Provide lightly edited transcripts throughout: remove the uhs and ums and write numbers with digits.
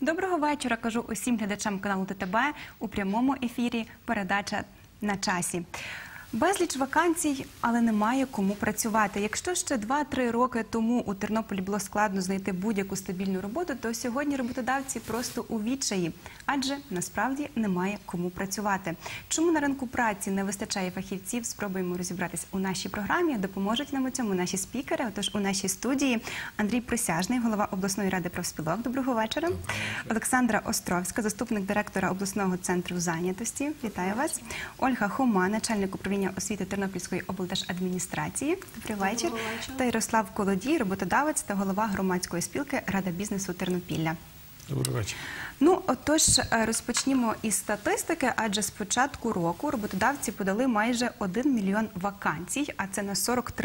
Доброго вечора, кажу усім глядачам каналу ТТБ. У прямому ефірі передача «На часі». Безліч вакансій, але немає кому працювати. Якщо ще 2-3 роки тому у Тернополі було складно знайти будь-яку стабільну роботу, то сьогодні роботодавці просто у відчаї, адже насправді немає кому працювати. Чому на ринку праці не вистачає фахівців, спробуємо розібратись у нашій програмі. Допоможуть нам у цьому наші спікери. Отож, у нашій студії Андрій Присяжний, голова обласної ради профспілок. Доброго вечора. Олександра Островська, заступник директора обласного центру зайнятості. Вітаю вас. Ольга Хома, начальник управління освіти Тернопільської облдержадміністрації. Добрий вечір. Та Ярослав Колодій, роботодавець та голова громадської спілки Рада бізнесу Тернопілля. Добрий вечір. Ну, отож, розпочнімо із статистики, адже з початку року роботодавці подали майже 1 мільйон вакансій, а це на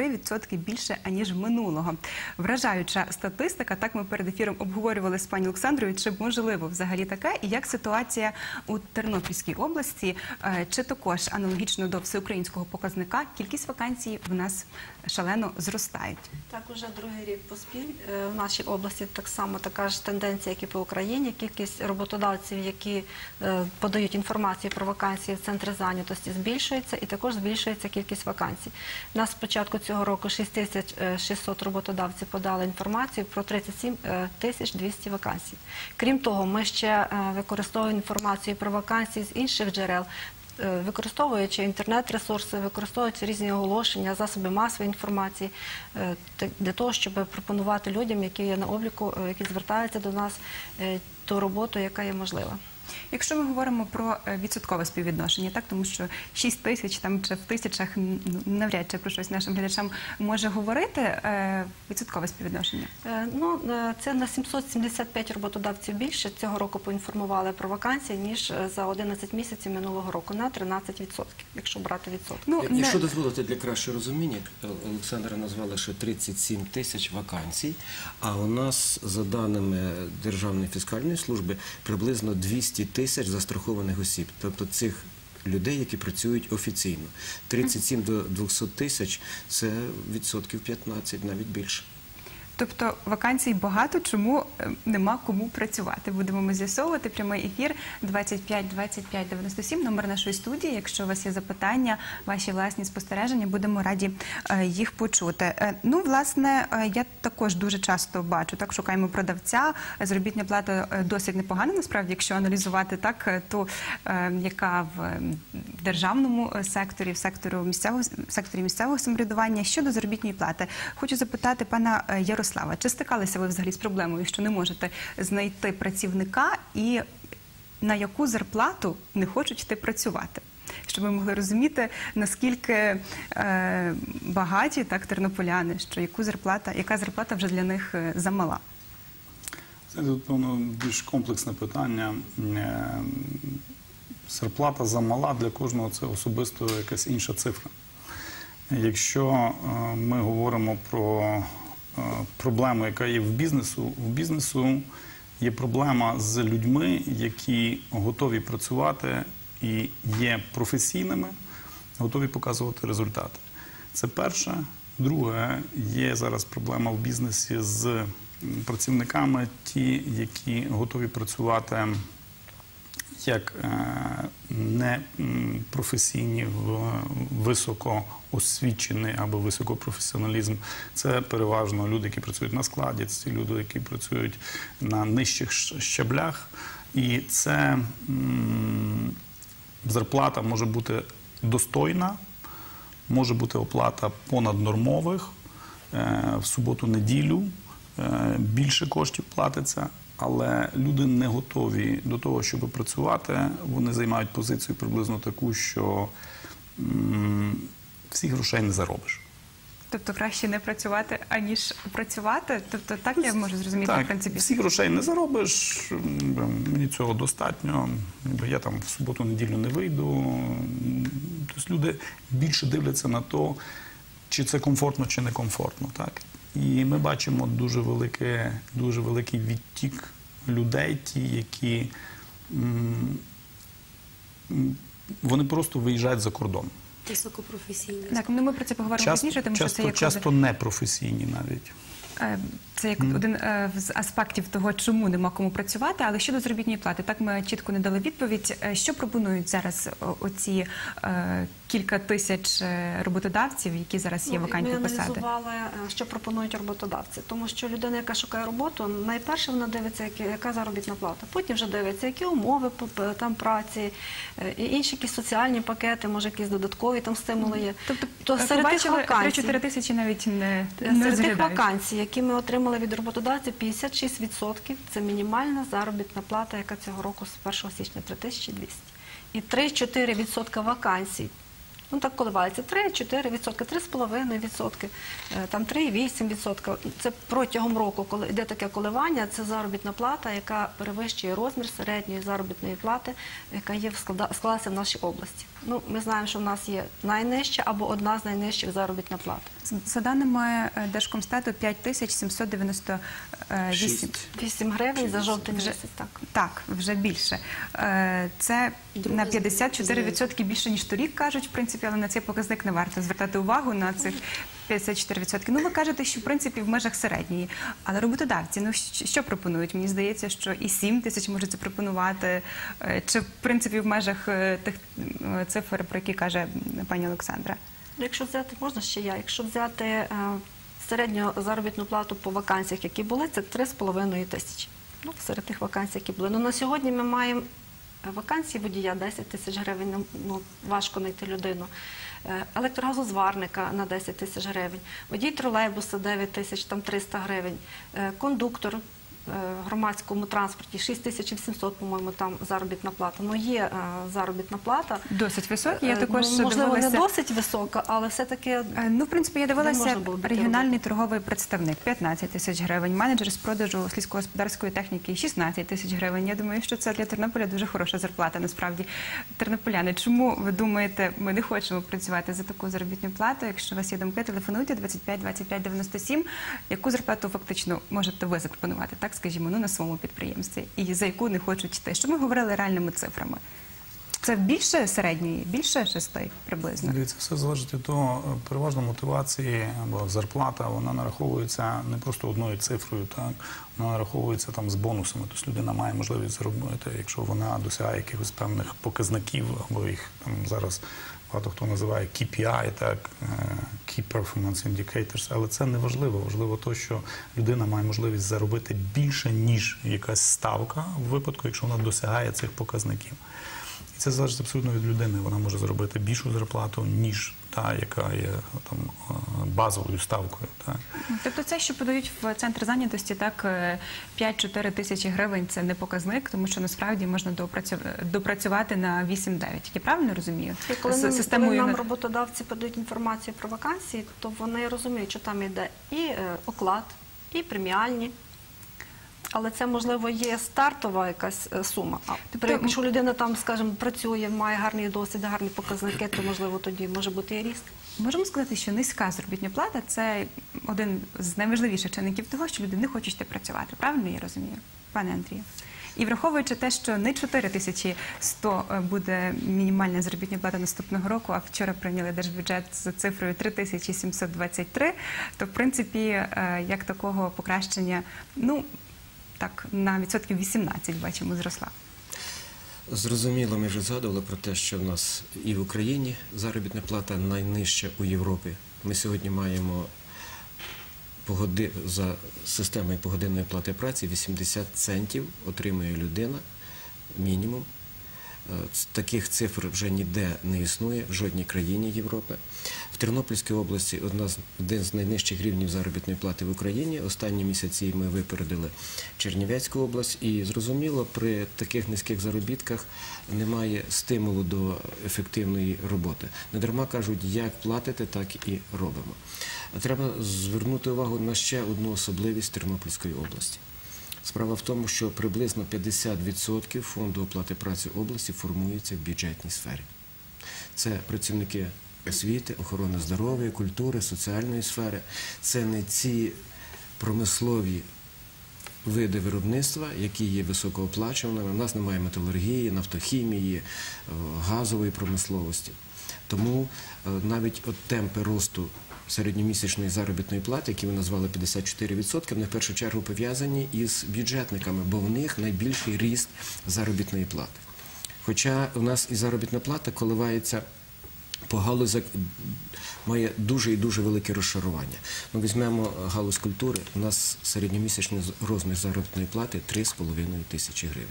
43% більше, аніж минулого. Вражаюча статистика, так ми перед ефіром обговорювали з пані Олександрою, чи можливо взагалі таке, і як ситуація у Тернопільській області, чи також аналогічно до всеукраїнського показника, кількість вакансій в нас шалено зростають. Так, уже другий рік поспіль в нашій області так само така ж тенденція, як і по Україні. Кількість роботодавців, які подають інформацію про вакансії в центрі зайнятості, збільшується, і також збільшується кількість вакансій. У нас з початку цього року 6600 роботодавців подали інформацію про 37 200 вакансій. Крім того, ми ще використовуємо інформацію про вакансії з інших джерел, використовуючи інтернет-ресурси, використовуючи різні оголошення, засоби масової інформації, для того, щоб пропонувати людям, які є на обліку, які звертаються до нас, ту роботу, яка є можлива. Якщо ми говоримо про відсоткове співвідношення, так, тому що 6 тисяч там чи в тисячах навряд чи про щось нашим глядачам може говорити, відсоткове співвідношення? Ну, це на 775 роботодавців більше цього року поінформували про вакансії, ніж за 11 місяців минулого року, на 13%, якщо брати відсотки. Ну, якщо дозволити для кращого розуміння, Олександра назвала, що 37 тисяч вакансій, а у нас, за даними Державної фіскальної служби, приблизно 200 тисяч застрахованих осіб, тобто цих людей, які працюють офіційно. 37 до 200 тисяч – це відсотків 15, навіть більше. Тобто вакансій багато, чому нема кому працювати? Будемо ми з'ясовувати. Прямий ефір 25 25 97, номер нашої студії. Якщо у вас є запитання, ваші власні спостереження, будемо раді їх почути. Ну, власне, я також дуже часто бачу, так, шукаємо продавця, заробітна плата досить непогана, насправді, якщо аналізувати так, то яка в державному секторі, в секторі місцевого самоврядування. Щодо заробітної плати, хочу запитати пана Ярослава, чи стикалися ви взагалі з проблемою, що не можете знайти працівника і на яку зарплату не хочуть йти працювати? Щоб ви могли розуміти, наскільки багаті так тернополяни, що яка зарплата вже для них замала? Це, певно, більш комплексне питання. Зарплата замала для кожного – це особисто якась інша цифра. Якщо ми говоримо про проблему, яка є в бізнесу є проблема з людьми, які готові працювати і є професійними, готові показувати результати. Це перше. Друге, є зараз проблема в бізнесі з працівниками, ті, які готові працювати як непрофесійні, високоосвічені або високопрофесіоналізм. Це переважно люди, які працюють на складі, це люди, які працюють на нижчих щаблях. І це зарплата може бути достойна, може бути оплата понаднормових, в суботу-неділю більше коштів платиться. Але люди не готові до того, щоб працювати. Вони займають позицію приблизно таку, що всіх грошей не заробиш. Тобто краще не працювати, аніж працювати? Тобто так я можу зрозуміти, в принципі? Так, всіх грошей не заробиш, мені цього достатньо, я там в суботу-неділю не вийду. Тобто люди більше дивляться на те, чи це комфортно, чи не комфортно. Так? І ми бачимо дуже великий відтік людей, ті, які вони просто виїжджають за кордон. Високопрофесійні. Так, ну ми про це поговоримо пізніше, тому що це часто непрофесійні навіть. Це як один з аспектів того, чому нема кому працювати. Але щодо заробітної плати, так ми чітко не дали відповідь. Що пропонують зараз оці кілька тисяч роботодавців, які зараз є вакантні Ми посади? аналізували, що пропонують роботодавці. Тому що людина, яка шукає роботу, найперше вона дивиться, яка заробітна плата. Потім вже дивиться, які умови там праці, і інші якісь соціальні пакети, може якісь додаткові там стимули є. Тобто серед тих вакансій, 3-4 тисячі навіть не серед тих розглядають. вакансій, які ми отримали від роботодавців, 56% – це мінімальна заробітна плата, яка цього року з 1 січня 3200. І 3-4% вакансій, ну так коливається, 3-4%, 3,5%, там 3,8%. Це протягом року, коли йде таке коливання, це заробітна плата, яка перевищує розмір середньої заробітної плати, яка є склалася в нашій області. Ну, ми знаємо, що в нас є найнижча або одна з найнижчих заробітна плата. За даними Держкомстату, 5798. 8 гривень за жовтий Вже- місяць, так. Так, вже більше. Це на 54% більше, ніж торік, кажуть, в принципі, але на цей показник не варто звертати увагу на цих 54%. Ну, ви кажете, що, в принципі, в межах середньої. Але роботодавці, ну, що пропонують? Мені здається, що і 7 тисяч можуть запропонувати. Чи, в принципі, в межах тих цифр, про які каже пані Олександра? Якщо взяти, можна ще я, якщо взяти середню заробітну плату по вакансіях, які були, це 3,5 тисячі. Ну, серед тих вакансій, які були. Ну, на сьогодні ми маємо вакансії водія 10 тисяч гривень, ну, важко знайти людину. Електрогазозварника на 10 тисяч гривень, водій тролейбуса 9 тисяч, там 300 гривень, кондуктор в громадському транспорті 6700, по-моєму, там заробітна плата. Ну, є заробітна плата. Досить високі. Я також Можливо, не дивилася. досить висока, але все-таки... Ну, в принципі, я дивилася, можна було б регіональний торговий представник 15 тисяч гривень, менеджер з продажу сільськогосподарської техніки 16 тисяч гривень. Я думаю, що це для Тернополя дуже хороша зарплата, насправді. Тернополяни, чому ви думаєте, ми не хочемо працювати за таку заробітну плату? Якщо у вас є думки, телефонуйте 25 25 97. Яку зарплату фактично можете ви запропонувати, так скажімо, ну, на своєму підприємстві, і за яку не хочуть йти? Що ми говорили реальними цифрами? Це більше середньої, більше 6 приблизно? Дивіться, все залежить від того, переважно мотивації або зарплата, вона нараховується не просто одною цифрою, так? Вона нараховується там з бонусами. Тобто людина має можливість заробити, якщо вона досягає якихось певних показників, або їх там зараз багато хто називає KPI, так, Key Performance Indicators, але це не важливо. Важливо те, що людина має можливість заробити більше, ніж якась ставка в випадку, якщо вона досягає цих показників. І це залежить абсолютно від людини. Вона може заробити більшу зарплату, ніж та, яка є там базовою ставкою. Так. Тобто це, що подають в центр зайнятості, так, 5-4 тисячі гривень – це не показник, тому що насправді можна допрацювати на 8-9. Я правильно розумію? І коли З нам системою роботодавці подають інформацію про вакансії, то вони розуміють, що там йде і оклад, і преміальні. Але це, можливо, є стартова якась сума. А якщо людина там, скажімо, працює, має гарний досвід, гарні показники, то, можливо, тоді може бути і ріст. Можемо сказати, що низька заробітна плата – це один з найважливіших чинників того, що люди не хочуть йти працювати. Правильно я розумію, пане Андрію? І враховуючи те, що не 4100 буде мінімальна заробітна плата наступного року, а вчора прийняли держбюджет з цифрою 3723, то, в принципі, як такого покращення, ну, так, на відсотків 18, бачимо, зросла. Зрозуміло, ми вже згадували про те, що в нас і в Україні заробітна плата найнижча у Європі. Ми сьогодні маємо за системою погодинної плати праці 80 центів отримує людина, мінімум. Таких цифр вже ніде не існує, в жодній країні Європи. В Тернопільській області один з найнижчих рівнів заробітної плати в Україні. Останні місяці ми випередили Чернівецьку область. І, зрозуміло, при таких низьких заробітках немає стимулу до ефективної роботи. Недарма кажуть, як платите, так і робимо. Треба звернути увагу на ще одну особливість Тернопільської області. Справа в тому, що приблизно 50% фонду оплати праці області формується в бюджетній сфері. Це працівники освіти, охорони здоров'я, культури, соціальної сфери. Це не ці промислові види виробництва, які є високооплачуваними. У нас немає металургії, нафтохімії, газової промисловості. Тому навіть темпи росту середньомісячної заробітної плати, які ви назвали 54%, вони в першу чергу пов'язані із бюджетниками, бо в них найбільший ріст заробітної плати. Хоча у нас і заробітна плата коливається по галузях, має дуже і дуже велике розшарування. Ну, візьмемо галузь культури, у нас середньомісячний розмір заробітної плати 3,5 тисячі гривень.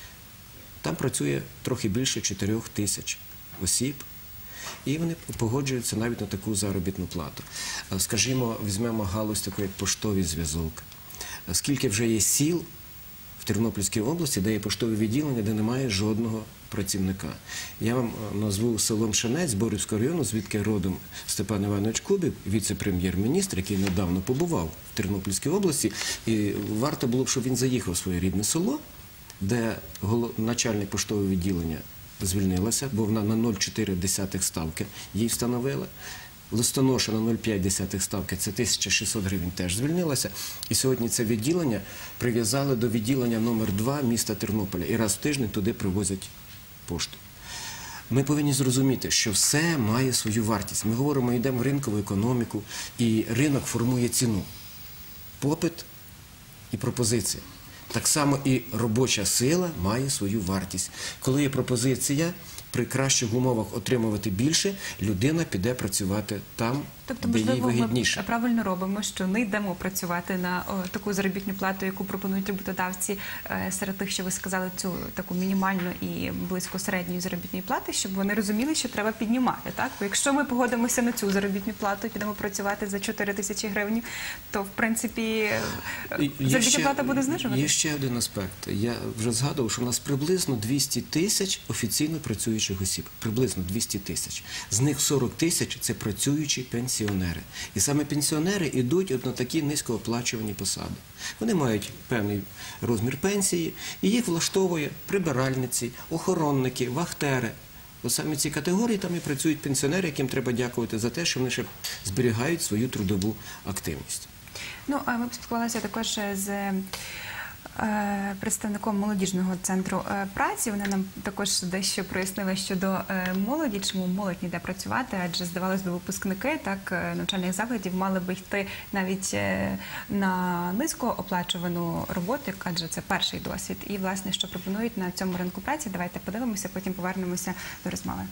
Там працює трохи більше 4 тисяч осіб, і вони погоджуються навіть на таку заробітну плату. Скажімо, візьмемо галузь таку, як поштовий зв'язок. Скільки вже є сіл в Тернопільській області, де є поштове відділення, де немає жодного працівника. Я вам назву село Мшанець Борівського району, звідки родом Степан Іванович Кубів, віце-прем'єр-міністр, який недавно побував в Тернопільській області, і варто було б, щоб він заїхав в своє рідне село, де начальник поштового відділення звільнилася, бо вона на 0,4 ставки їй встановила. Листоноша на 0,5 ставки, це 1600 гривень, теж звільнилася. І сьогодні це відділення прив'язали до відділення номер 2 міста Тернополя. І раз в тиждень туди привозять пошту. Ми повинні зрозуміти, що все має свою вартість. Ми говоримо, йдемо в ринкову економіку, і ринок формує ціну. Попит і пропозиція. Так само і робоча сила має свою вартість. Коли є пропозиція, при кращих умовах отримувати більше, людина піде працювати там, Тобто, де їй можливо, вигідніше. ми правильно робимо, що не йдемо працювати на таку заробітну плату, яку пропонують роботодавці серед тих, що ви сказали, цю таку мінімальну і близько середньої заробітної плати, щоб вони розуміли, що треба піднімати. Так? Бо якщо ми погодимося на цю заробітну плату і підемо працювати за 4 тисячі гривень, то, в принципі, заробітна плата буде знижуватися. Є ще один аспект. Я вже згадував, що у нас приблизно 200 тисяч офіційно працюючих осіб. Приблизно 200 тисяч. З них 40 тисяч – це працюючі пенсіонери. І саме пенсіонери йдуть на такі низькооплачувані посади. Вони мають певний розмір пенсії, і їх влаштовує прибиральниці, охоронники, вахтери. Ось саме ці категорії там і працюють пенсіонери, яким треба дякувати за те, що вони ще зберігають свою трудову активність. Ну, ми поспілкувалися також з представником молодіжного центру праці. Вона нам також дещо прояснила щодо молоді, чому молодь не йде працювати, адже, здавалось би, випускники навчальних закладів мали би йти навіть на низькооплачувану роботу, адже це перший досвід. І, власне, що пропонують на цьому ринку праці, давайте подивимося, потім повернемося до розмови.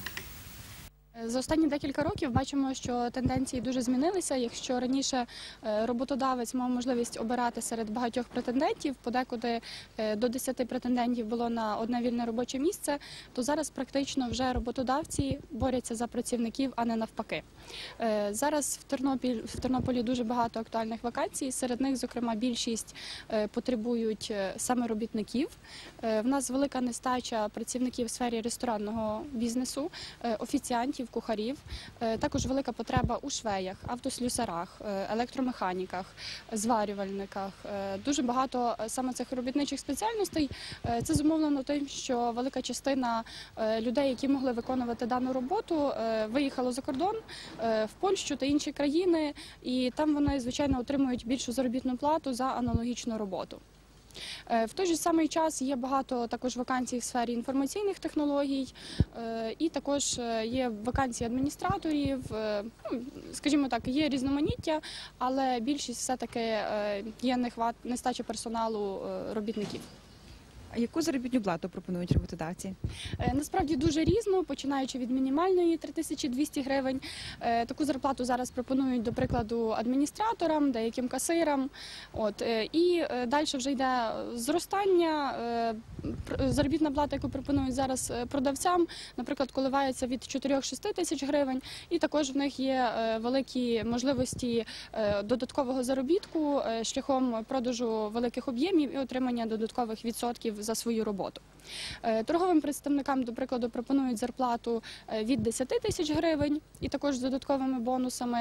За останні декілька років бачимо, що тенденції дуже змінилися. Якщо раніше роботодавець мав можливість обирати серед багатьох претендентів, подекуди до 10 претендентів було на одне вільне робоче місце, то зараз практично вже роботодавці борються за працівників, а не навпаки. Зараз в Тернополі дуже багато актуальних вакансій, серед них, зокрема, більшість потребують саме робітників. В нас велика нестача працівників в сфері ресторанного бізнесу, офіціантів, кухарів. Також велика потреба у швеях, автослюсарах, електромеханіках, зварювальниках. Дуже багато саме цих робітничих спеціальностей. Це зумовлено тим, що велика частина людей, які могли виконувати дану роботу, виїхало за кордон, в Польщу та інші країни, і там вони, звичайно, отримують більшу заробітну плату за аналогічну роботу. В той же самий час є багато також вакансій в сфері інформаційних технологій, і також є вакансії адміністраторів, скажімо так, є різноманіття, але більшість все-таки є нестача персоналу робітників. А яку заробітну плату пропонують роботодавці? Насправді дуже різно, починаючи від мінімальної 3200 гривень. Таку зарплату зараз пропонують, до прикладу, адміністраторам, деяким касирам. І далі вже йде зростання. Заробітна плата, яку пропонують зараз продавцям, наприклад, коливається від 4-6 тисяч гривень. І також в них є великі можливості додаткового заробітку шляхом продажу великих об'ємів і отримання додаткових відсотків за свою роботу. Торговим представникам, до прикладу, пропонують зарплату від 10 тисяч гривень і також з додатковими бонусами,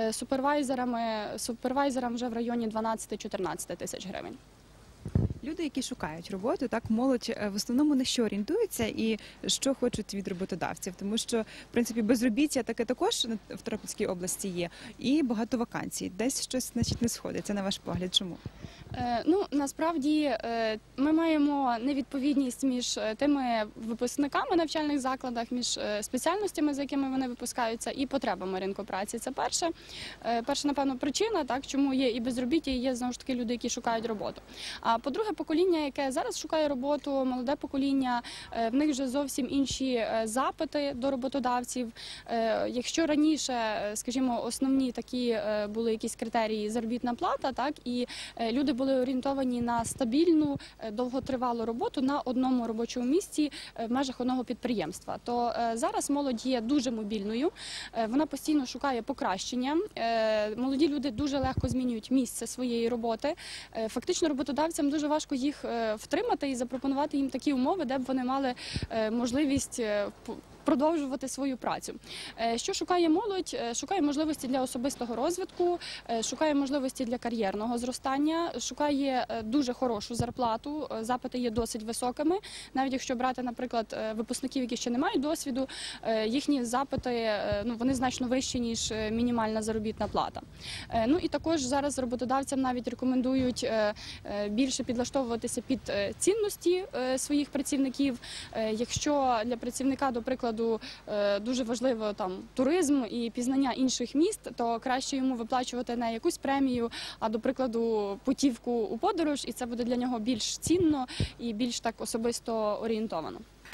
супервайзерам вже в районі 12-14 тисяч гривень. Люди, які шукають роботу, молодь в основному на що орієнтуються і що хочуть від роботодавців? Тому що, в принципі, безробіття таке також в Тернопільській області є, і багато вакансій. Десь щось, не сходиться, на ваш погляд. Чому? Ну, насправді ми маємо невідповідність між тими випускниками навчальних закладах, між спеціальностями, за якими вони випускаються, і потребами ринку праці. Це перша, напевно, причина, так, чому є і безробіття, і є, знову ж таки, люди, які шукають роботу. А по-друге, покоління, яке зараз шукає роботу, молоде покоління, в них вже зовсім інші запити до роботодавців. Якщо раніше, скажімо, основні такі були якісь критерії заробітна плата, так, і люди були орієнтовані на стабільну, довготривалу роботу на одному робочому місці в межах одного підприємства, то зараз молодь є дуже мобільною, вона постійно шукає покращення. Молоді люди дуже легко змінюють місце своєї роботи. Фактично роботодавцям дуже важко їх втримати і запропонувати їм такі умови, де б вони мали можливість продовжувати свою працю. Що шукає молодь? Шукає можливості для особистого розвитку, шукає можливості для кар'єрного зростання, шукає дуже хорошу зарплату, запити є досить високими. Навіть якщо брати, наприклад, випускників, які ще не мають досвіду, їхні запити, вони значно вищі, ніж мінімальна заробітна плата. Ну і також зараз роботодавцям навіть рекомендують більше підлаштовуватися під цінності своїх працівників. Якщо для працівника, до прикладу, дуже важливо там туризм і пізнання інших міст, то краще йому виплачувати не якусь премію, а, до прикладу, путівку у подорож, і це буде для нього більш цінно і більш так особисто орієнтовано.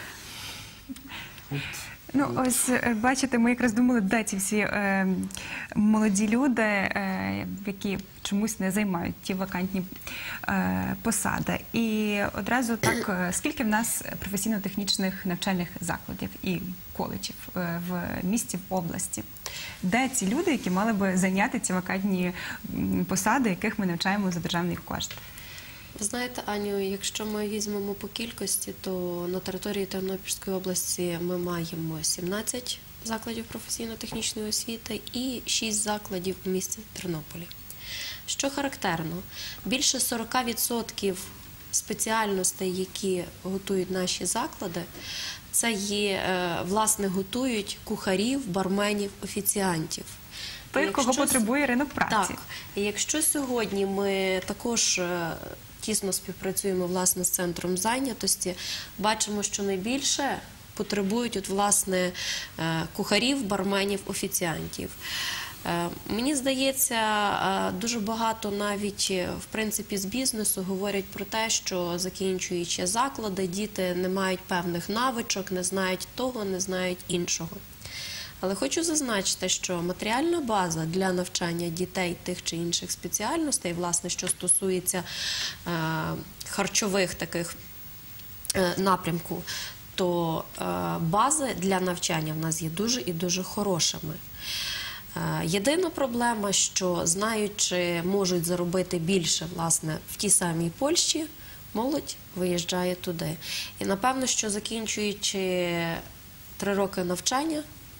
Ну, ось, бачите, ми якраз думали, де ці всі молоді люди, які чомусь не займають ті вакантні посади. І одразу так, скільки в нас професійно-технічних навчальних закладів і коледжів в місті, в області? Де ці люди, які мали би зайняти ці вакантні посади, яких ми навчаємо за державний кошт? Ви знаєте, Аню, якщо ми візьмемо по кількості, то на території Тернопільської області ми маємо 17 закладів професійно-технічної освіти і 6 закладів у місті Тернополі. Що характерно, більше 40% спеціальностей, які готують наші заклади, це є, власне, готують кухарів, барменів, офіціантів. Той, кого потребує ринок праці. Так. І якщо сьогодні ми також тісно співпрацюємо, власне, з центром зайнятості, бачимо, що найбільше потребують, от, власне, кухарів, барменів, офіціантів. Мені здається, дуже багато навіть, в принципі, з бізнесу говорять про те, що, закінчуючи заклади, діти не мають певних навичок, не знають того, не знають іншого. Але хочу зазначити, що матеріальна база для навчання дітей тих чи інших спеціальностей, власне, що стосується харчових таких напрямку, то бази для навчання в нас є дуже і дуже хорошими. Єдина проблема, що знаючи, можуть заробити більше, власне, в тій самій Польщі, молодь виїжджає туди. І напевно, що закінчуючи 3 роки навчання,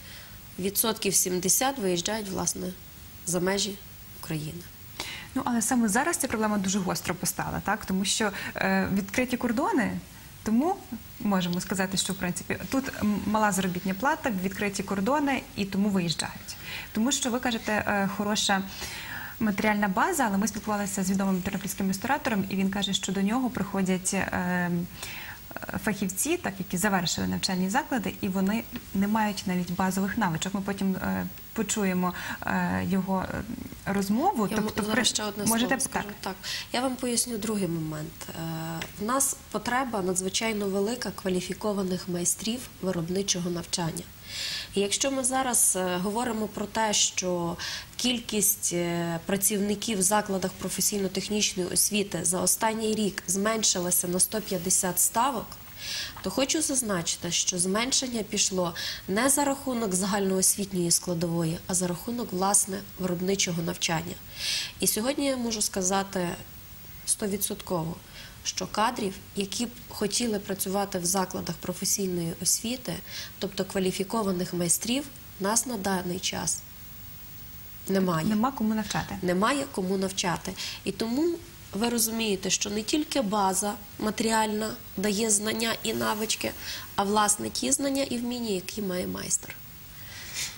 70% виїжджають, власне, за межі України. Ну, але саме зараз ця проблема дуже гостро постала, так? Тому що відкриті кордони, тому можемо сказати, що, в принципі, тут мала заробітна плата, відкриті кордони, і тому виїжджають. Тому що, ви кажете, хороша матеріальна база, але ми спілкувалися з відомим тернопільським ресторатором, і він каже, що до нього приходять фахівці, так, які завершили навчальні заклади, і вони не мають навіть базових навичок. Ми потім почуємо його розмову. Я зараз ще одне слово скажу. Так. Я вам поясню другий момент. В нас потреба надзвичайно велика кваліфікованих майстрів виробничого навчання. І якщо ми зараз говоримо про те, що кількість працівників в закладах професійно-технічної освіти за останній рік зменшилася на 150 ставок, то хочу зазначити, що зменшення пішло не за рахунок загальноосвітньої складової, а за рахунок, власне, виробничого навчання. І сьогодні я можу сказати 100%, що кадрів, які б хотіли працювати в закладах професійної освіти, тобто кваліфікованих майстрів, нас на даний час немає. Нема кому навчати. Немає кому навчати. І тому ви розумієте, що не тільки база матеріальна дає знання і навички, а, власне, ті знання і вміння, які має майстер.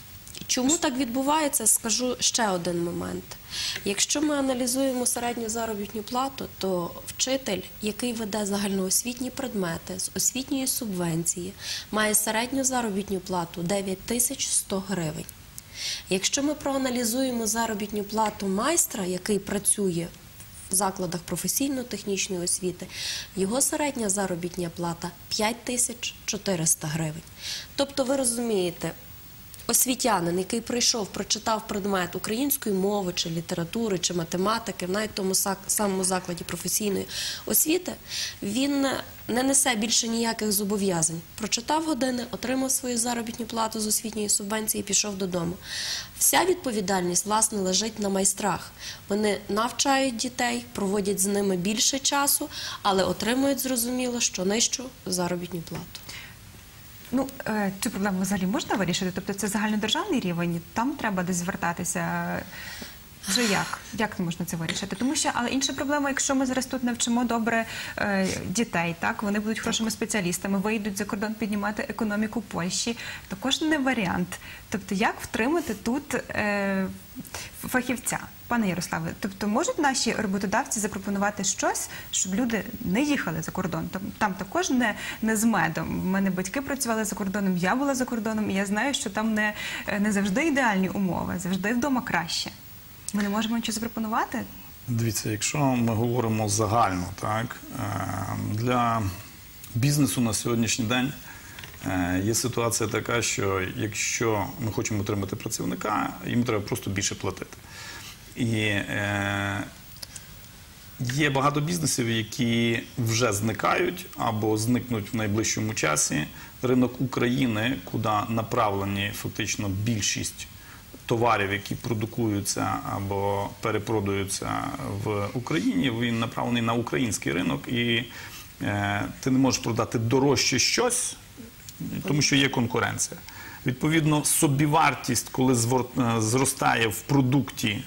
Чому так відбувається, скажу ще один момент. Якщо ми аналізуємо середню заробітну плату, то вчитель, який веде загальноосвітні предмети з освітньої субвенції, має середню заробітну плату 9100 гривень. Якщо ми проаналізуємо заробітну плату майстра, який працює в закладах професійно-технічної освіти, його середня заробітна плата 5400 гривень. Тобто, ви розумієте, освітянин, який прийшов, прочитав предмет української мови, чи літератури, чи математики, в навіть тому самому закладі професійної освіти, він не несе більше ніяких зобов'язань. Прочитав години, отримав свою заробітну плату з освітньої субвенції і пішов додому. Вся відповідальність, власне, лежить на майстрах. Вони навчають дітей, проводять з ними більше часу, але отримують, зрозуміло, що нижчу заробітну плату. Ну, цю проблему взагалі можна вирішити? Тобто це загальнодержавний рівень, там треба десь звертатися? Чи як? Як можна це вирішити? Тому що, але інша проблема, якщо ми зараз тут навчимо добре дітей, так, вони будуть хорошими спеціалістами, вийдуть за кордон піднімати економіку Польщі, також не варіант. Тобто, як втримати тут фахівця? Пане Ярославе, тобто можуть наші роботодавці запропонувати щось, щоб люди не їхали за кордон? Там також не з медом. У мене батьки працювали за кордоном, я була за кордоном, і я знаю, що там не завжди ідеальні умови, завжди вдома краще. Ми не можемо нічого запропонувати? Дивіться, якщо ми говоримо загально, так, для бізнесу на сьогоднішній день є ситуація така, що якщо ми хочемо отримати працівника, їм треба просто більше платити. І є багато бізнесів, які вже зникають або зникнуть в найближчому часі. Ринок України, куди направлені фактично більшість товарів, які продукуються або перепродаються в Україні, він направлений на український ринок, і ти не можеш продати дорожче щось, тому що є конкуренція. Відповідно, собівартість, коли зростає в продукті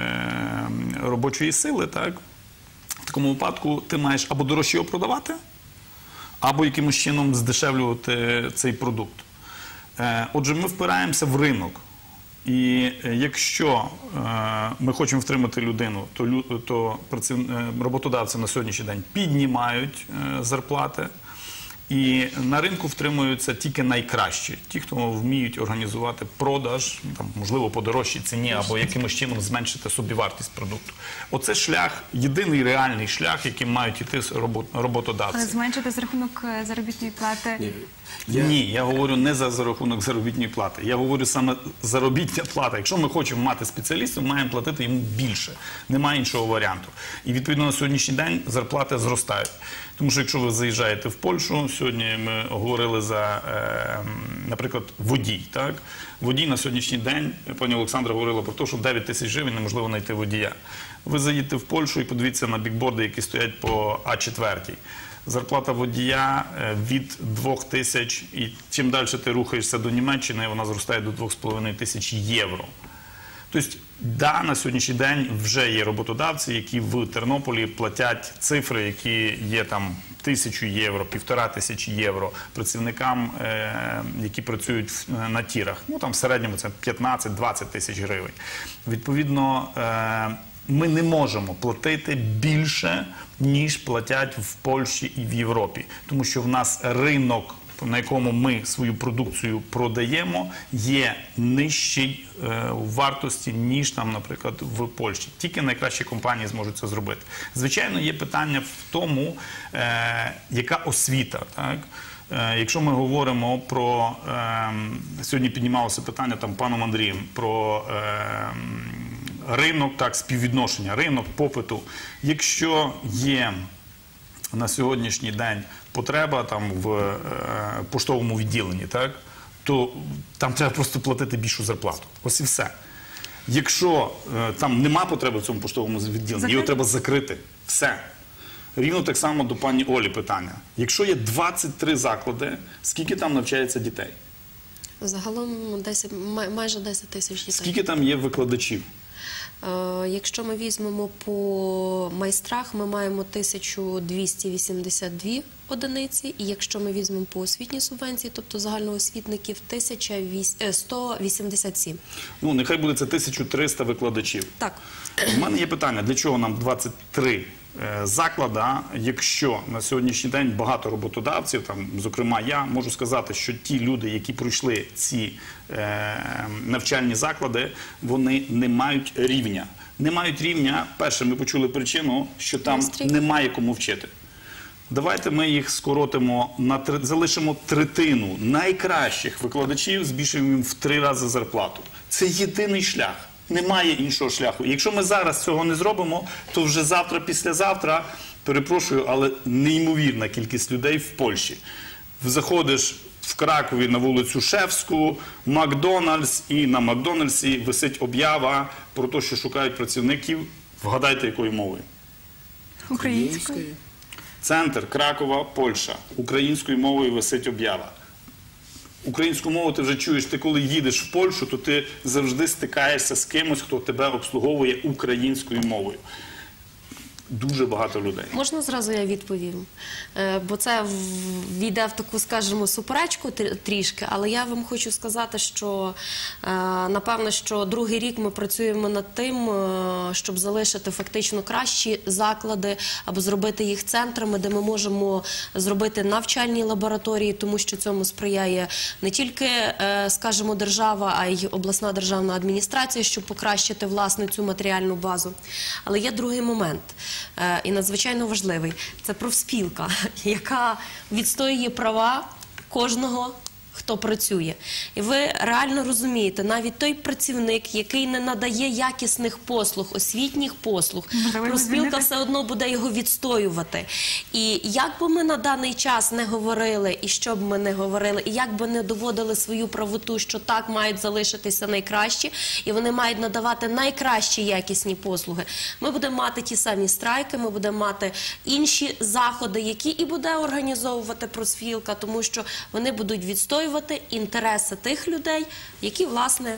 робочої сили, так, в такому випадку ти маєш або дорожче його продавати, або якимось чином здешевлювати цей продукт. Отже, ми впираємося в ринок. І якщо ми хочемо втримати людину, то роботодавці на сьогоднішній день піднімають зарплати, і на ринку втримуються тільки найкращі, ті, хто вміють організувати продаж, там, можливо, по дорожчій ціні, або якимось чином зменшити собівартість продукту. Оце шлях, єдиний реальний шлях, яким мають йти роботодавці. Але зменшити за рахунок заробітної плати? Ні, я говорю не за рахунок заробітної плати. Я говорю саме заробітна плата. Якщо ми хочемо мати спеціалістів, маємо платити йому більше. Немає іншого варіанту. І відповідно на сьогоднішній день зарплати зростають. Тому що якщо ви заїжджаєте в Польщу, сьогодні ми говорили за, наприклад, водій. Так? Водій на сьогоднішній день, пані Олександра говорила про те, що 9 тисяч гривень неможливо знайти водія. Ви заїдете в Польщу і подивіться на бікборди, які стоять по А4. Зарплата водія від 2000, і чим далі ти рухаєшся до Німеччини, вона зростає до 2500 євро. Тобто, да, на сьогоднішній день вже є роботодавці, які в Тернополі платять цифри, які є там 1000 євро, 1500 євро працівникам, які працюють на тірах. Ну, там в середньому це 15-20 тисяч гривень. Відповідно, ми не можемо платити більше, ніж платять в Польщі і в Європі. Тому що в нас ринок, на якому ми свою продукцію продаємо, є нижчий у вартості, ніж там, наприклад, в Польщі. Тільки найкращі компанії зможуть це зробити. Звичайно, є питання в тому, яка освіта, так? Якщо ми говоримо про, сьогодні піднімалося питання там паном Андрієм, про ринок, так, співвідношення, ринок попиту. Якщо є на сьогоднішній день потреба там в поштовому відділенні, так, то там треба просто платити більшу зарплату. Ось і все. Якщо там нема потреби в цьому поштовому відділенні, його треба закрити. Все. Рівно так само до пані Олі питання. Якщо є 23 заклади, скільки там навчається дітей? Загалом майже 10 тисяч дітей. Скільки там є викладачів? Якщо ми візьмемо по майстрах, ми маємо 1282 одиниці, і якщо ми візьмемо по освітній субвенції, тобто загальноосвітників, 1187. Ну, нехай буде це 1300 викладачів. Так. У мене є питання, для чого нам 23 заклада, якщо на сьогоднішній день багато роботодавців, там, зокрема я, можу сказати, що ті люди, які пройшли ці навчальні заклади, вони не мають рівня. Не мають рівня, перше, ми почули причину, що там немає кому вчити. Давайте ми їх скоротимо, залишимо третину найкращих викладачів, збільшуємо їм в 3 рази зарплату. Це єдиний шлях. Немає іншого шляху. Якщо ми зараз цього не зробимо, то вже завтра, післязавтра, перепрошую, але неймовірна кількість людей в Польщі. Заходиш в Кракові на вулицю Шевську, Макдональдс, і на Макдональдсі висить об'ява про те, що шукають працівників. Вгадайте, якою мовою? Українською. Центр Кракова, Польща. Українською мовою висить об'ява. Українську мову ти вже чуєш, ти коли їдеш в Польщу, то ти завжди стикаєшся з кимось, хто тебе обслуговує українською мовою. Дуже багато людей. Можна зразу я відповім? Бо це війде в таку, скажімо, суперечку трішки, але я вам хочу сказати, що напевно, що другий рік ми працюємо над тим, щоб залишити фактично кращі заклади або зробити їх центрами, де ми можемо зробити навчальні лабораторії, тому що цьому сприяє не тільки, скажімо, держава, а й обласна державна адміністрація, щоб покращити, власне, цю матеріальну базу. Але є другий момент. І надзвичайно важливий. Це профспілка, яка відстоює права кожного, хто працює. І ви реально розумієте, навіть той працівник, який не надає якісних послуг, освітніх послуг, профспілка все одно буде його відстоювати. І як би ми на даний час не говорили, і що б ми не говорили, і як би не доводили свою правоту, що так мають залишитися найкращі, і вони мають надавати найкращі якісні послуги, ми будемо мати ті самі страйки, ми будемо мати інші заходи, які і буде організовувати профспілка, тому що вони будуть відстоювати інтереси тих людей, які, власне,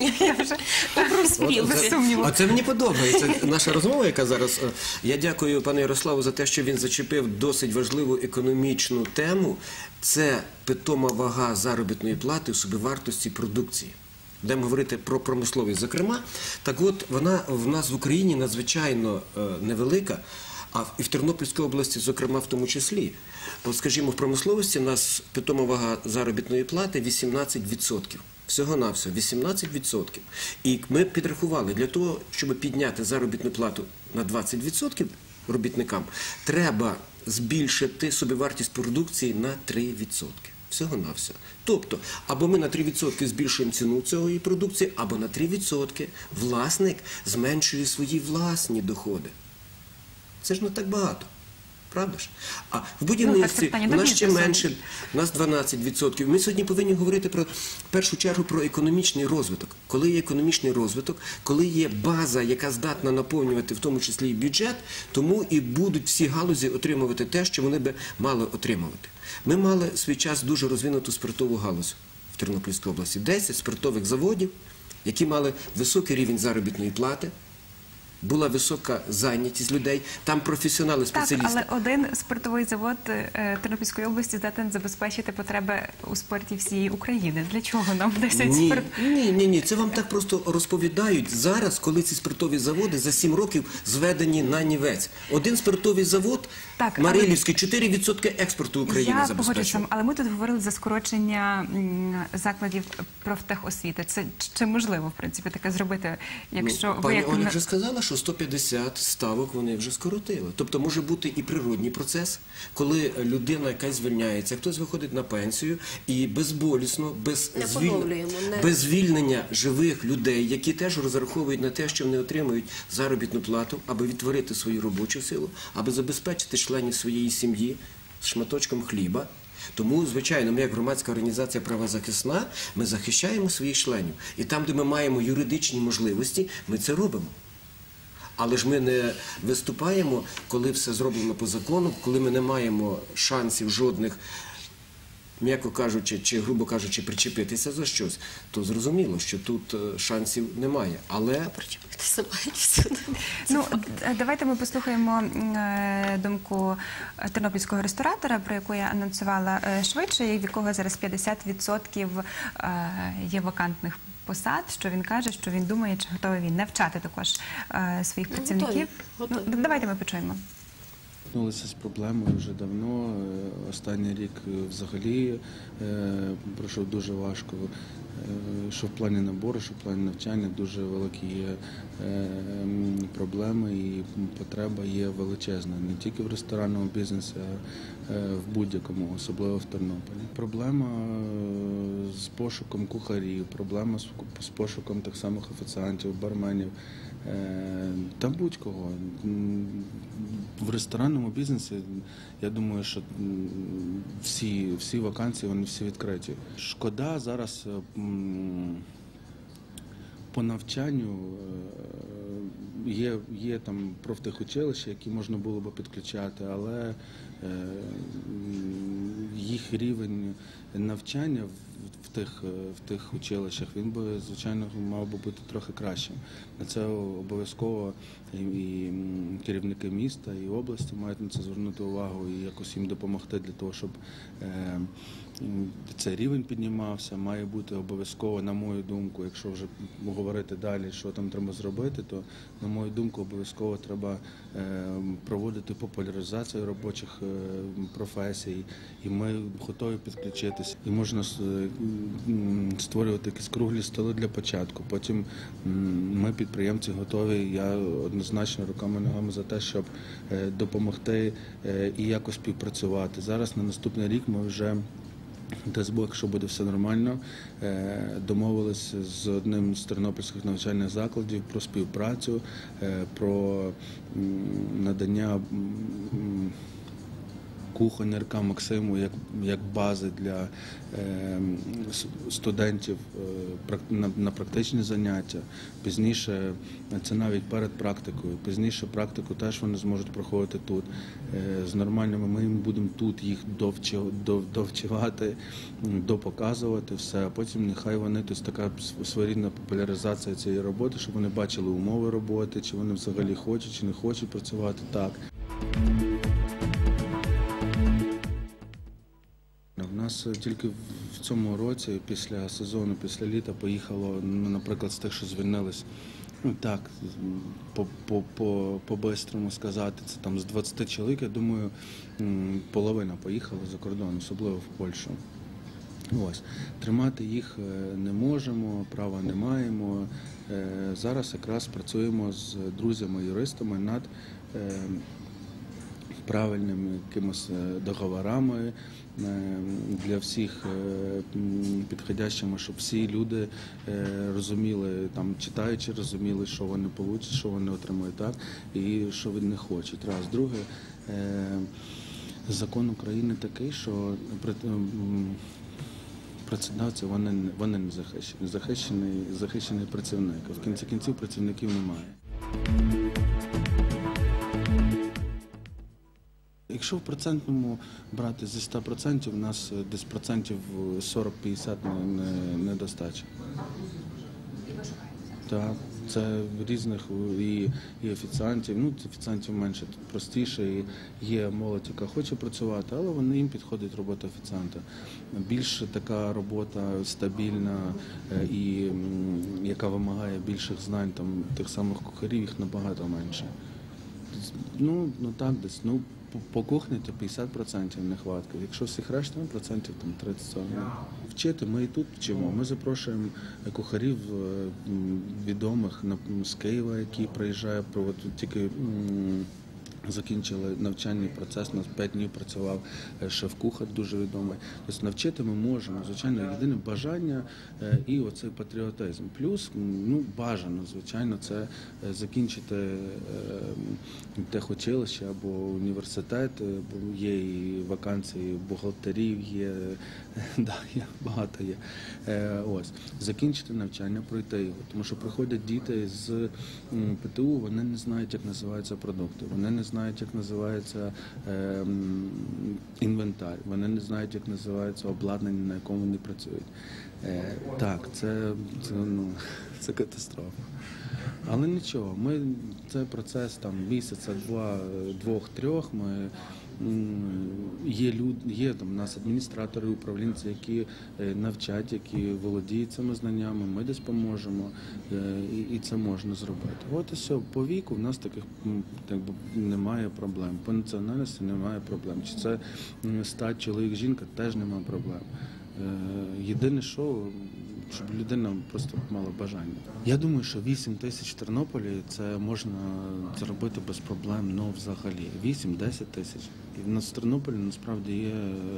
у профспілці. А це мені подобається. Наша розмова, яка зараз... Я дякую пану Ярославу за те, що він зачепив досить важливу економічну тему. Це питома вага заробітної плати в собівартості продукції. Будемо говорити про промисловість. Зокрема, так от, вона в нас в Україні надзвичайно невелика, а і в Тернопільській області, зокрема, в тому числі. От, скажімо, в промисловості у нас питома вага заробітної плати 18%. Всього-навсього 18%. І ми підрахували, для того, щоб підняти заробітну плату на 20% робітникам, треба збільшити собівартість продукції на 3%. Всього-навсього. Тобто, або ми на 3% збільшуємо ціну цієї продукції, або на 3% власник зменшує свої власні доходи. Це ж не так багато. Правда ж? А в будівництві у нас ще менше, у нас 12%. Ми сьогодні повинні говорити в першу чергу про економічний розвиток. Коли є економічний розвиток, коли є база, яка здатна наповнювати в тому числі і бюджет, тому і будуть всі галузі отримувати те, що вони би мали отримувати. Ми мали в свій час дуже розвинуту спиртову галузь в Тернопільській області. 10 спиртових заводів, які мали високий рівень заробітної плати, була висока зайнятість людей, там професіонали, спеціалісти. Так, але один спиртовий завод Тернопільської області здатен забезпечити потреби у спорті всієї України. Для чого нам 10 спирт? Ні, це вам так просто розповідають зараз, коли ці спиртові заводи за 7 років зведені на нівець. Один спиртовий завод, Марилівський, 4% експорту України забезпечує. Я погоджуюся, але ми тут говорили за скорочення закладів профтехосвіти. Це чи можливо, в принципі, таке зробити, якщо пані Оля вже сказала, що 150 ставок вони вже скоротили. Тобто може бути і природній процес, коли людина якась звільняється, хтось виходить на пенсію і безболісно, без звільнення живих людей, які теж розраховують на те, що вони отримують заробітну плату, аби відтворити свою робочу силу, аби забезпечити членів своєї сім'ї з шматочком хліба. Тому, звичайно, ми як громадська організація правозахисна, ми захищаємо своїх членів. І там, де ми маємо юридичні можливості, ми це робимо. Але ж ми не виступаємо, коли все зроблено по закону, коли ми не маємо шансів жодних м'яко кажучи, чи грубо кажучи, причепитися за щось, то зрозуміло, що тут шансів немає. Але Причепитися мають всюди. Ну, давайте ми послухаємо думку тернопільського ресторатора, про яку я анонсувала швидше, і в якого зараз 50% є вакантних посад, що він каже, що він думає, чи готовий він навчати також своїх працівників. готові. Ну, давайте ми почуємо. Стикнулися з проблемою вже давно. Останній рік взагалі пройшов дуже важко. Що в плані набору, що в плані навчання дуже великі є проблеми і потреба є величезна. Не тільки в ресторанному бізнесі, а в будь-якому, особливо в Тернополі. Проблема з пошуком кухарів, проблема з пошуком тих самих офіціантів, барменів. Та будь-кого. В ресторанному бізнесі, я думаю, що всі вакансії, вони всі відкриті. Шкода зараз по навчанню є там профтехучилища, які можна було б підключати, але їх рівень навчання в тих училищах, він би, звичайно, мав би бути трохи кращим. На це обов'язково і керівники міста, і області мають на це звернути увагу і якось їм допомогти для того, щоб цей рівень піднімався. Має бути обов'язково, на мою думку, якщо вже говорити далі, що там треба зробити, то, на мою думку, обов'язково треба проводити популяризацію робочих професій, і ми готові підключитися. І можна створювати якісь круглі столи для початку. Потім ми, підприємці, готові, я однозначно руками і ногами за те, щоб допомогти і якось співпрацювати. Зараз на наступний рік ми вже, дасть Бог, якщо буде все нормально, домовилися з одним з тернопільських навчальних закладів про співпрацю, про надання кухонярка Максиму як бази для студентів на практичні заняття. Пізніше, це навіть перед практикою, пізніше практику теж вони зможуть проходити тут. З нормальними ми їм будемо тут їх довчувати, допоказувати все, а потім нехай вони, тобто така своєрідна популяризація цієї роботи, щоб вони бачили умови роботи, чи вони взагалі хочуть, чи не хочуть працювати так. У нас тільки в цьому році, після сезону, після літа, поїхало, наприклад, з тих, що звільнились, так, по-бистрому сказати, це там з 20 чоловік, я думаю, половина поїхала за кордон, особливо в Польщу. Ось. Тримати їх не можемо, права не маємо. Зараз якраз працюємо з друзями-юристами над правильними якимось договорами для всіх підходящими, щоб всі люди розуміли, там, читаючи, розуміли, що вони получать, що вони отримують, так, і що від них хочуть. Раз. Друге, закон України такий, що працедавці, вони не захищені. Захищений працівник. В кінці кінців працівників немає. Якщо в процентному брати зі 100%, у нас десь процентів 40-50 недостача. Так, це різних і офіціантів, офіціантів менше, тут простіше, і є молодь, яка хоче працювати, але їм підходить робота офіціанта. Більш така робота стабільна і яка вимагає більших знань, там, тих самих кухарів, їх набагато менше. Так, десь, по кухні то 50% нехватка. Якщо всіх решта, процентів там 30-40. Вчити ми і тут вчимо. Ми запрошуємо кухарів відомих з Києва, які приїжджають, тільки закінчили навчальний процес, у нас 5 днів працював шеф-кухар дуже відомий. Тобто навчити ми можемо, звичайно, єдине бажання і оцей патріотизм. Плюс, бажано, звичайно, це закінчити техучилище або університет, бо є і вакансії бухгалтерів, багато є. Закінчити навчання, пройти його, тому що приходять діти з ПТУ, вони не знають, як називаються продукти, вони не знають, знають, як називається інвентар, вони не знають, як називається обладнання, на якому вони працюють. Так, це катастрофа. Але нічого, це процес там місяця, двох-трьох. Є там у нас адміністратори, управлінці, які навчать, які володіють цими знаннями, ми десь поможемо, і це можна зробити. От і все, по віку в нас таких немає проблем, по національності немає проблем. Чи це стать чоловік-жінка, теж немає проблем. Єдине, щоб людина просто мала бажання. Я думаю, що 8 тисяч в Тернополі це можна зробити без проблем, взагалі. 8-10 тисяч. І в нас в Тернополі насправді є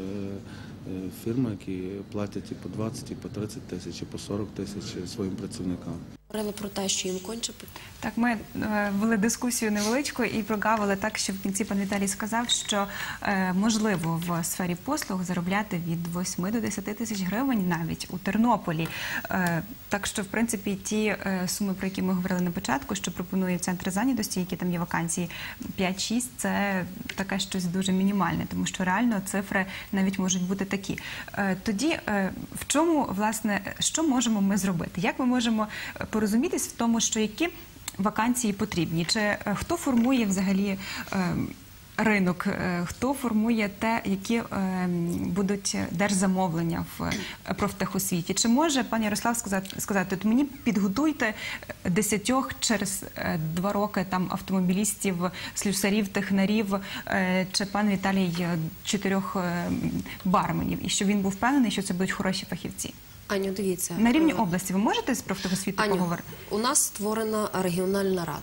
фірми, які платять і по 20, і по 30 тисяч, і по 40 тисяч своїм працівникам. Говорили про те, що їм конче. Так, ми вели дискусію невеличку і прогавили так, що в кінці пан Віталій сказав, що можливо в сфері послуг заробляти від 8 до 10 тисяч гривень навіть у Тернополі. Так що, в принципі, ті суми, про які ми говорили на початку, що пропонує центр зайнятості, які там є вакансії, 5-6, це таке щось дуже мінімальне, тому що реально цифри навіть можуть бути такі. Тоді в чому, власне, що можемо ми зробити? Як ми можемо порозумітись в тому, що які вакансії потрібні? Чи хто формує взагалі ринок, хто формує те, які будуть держзамовлення в профтехосвіті? Чи може пан Ярослав сказати, от мені підготуйте 10 через 2 роки там автомобілістів, слюсарів, технарів, чи пан Віталій 4 барменів, і щоб він був впевнений, що це будуть хороші фахівці? Аню, дивіться. На рівні області ви можете з профтехосвіту поговорити? У нас створена регіональна рада.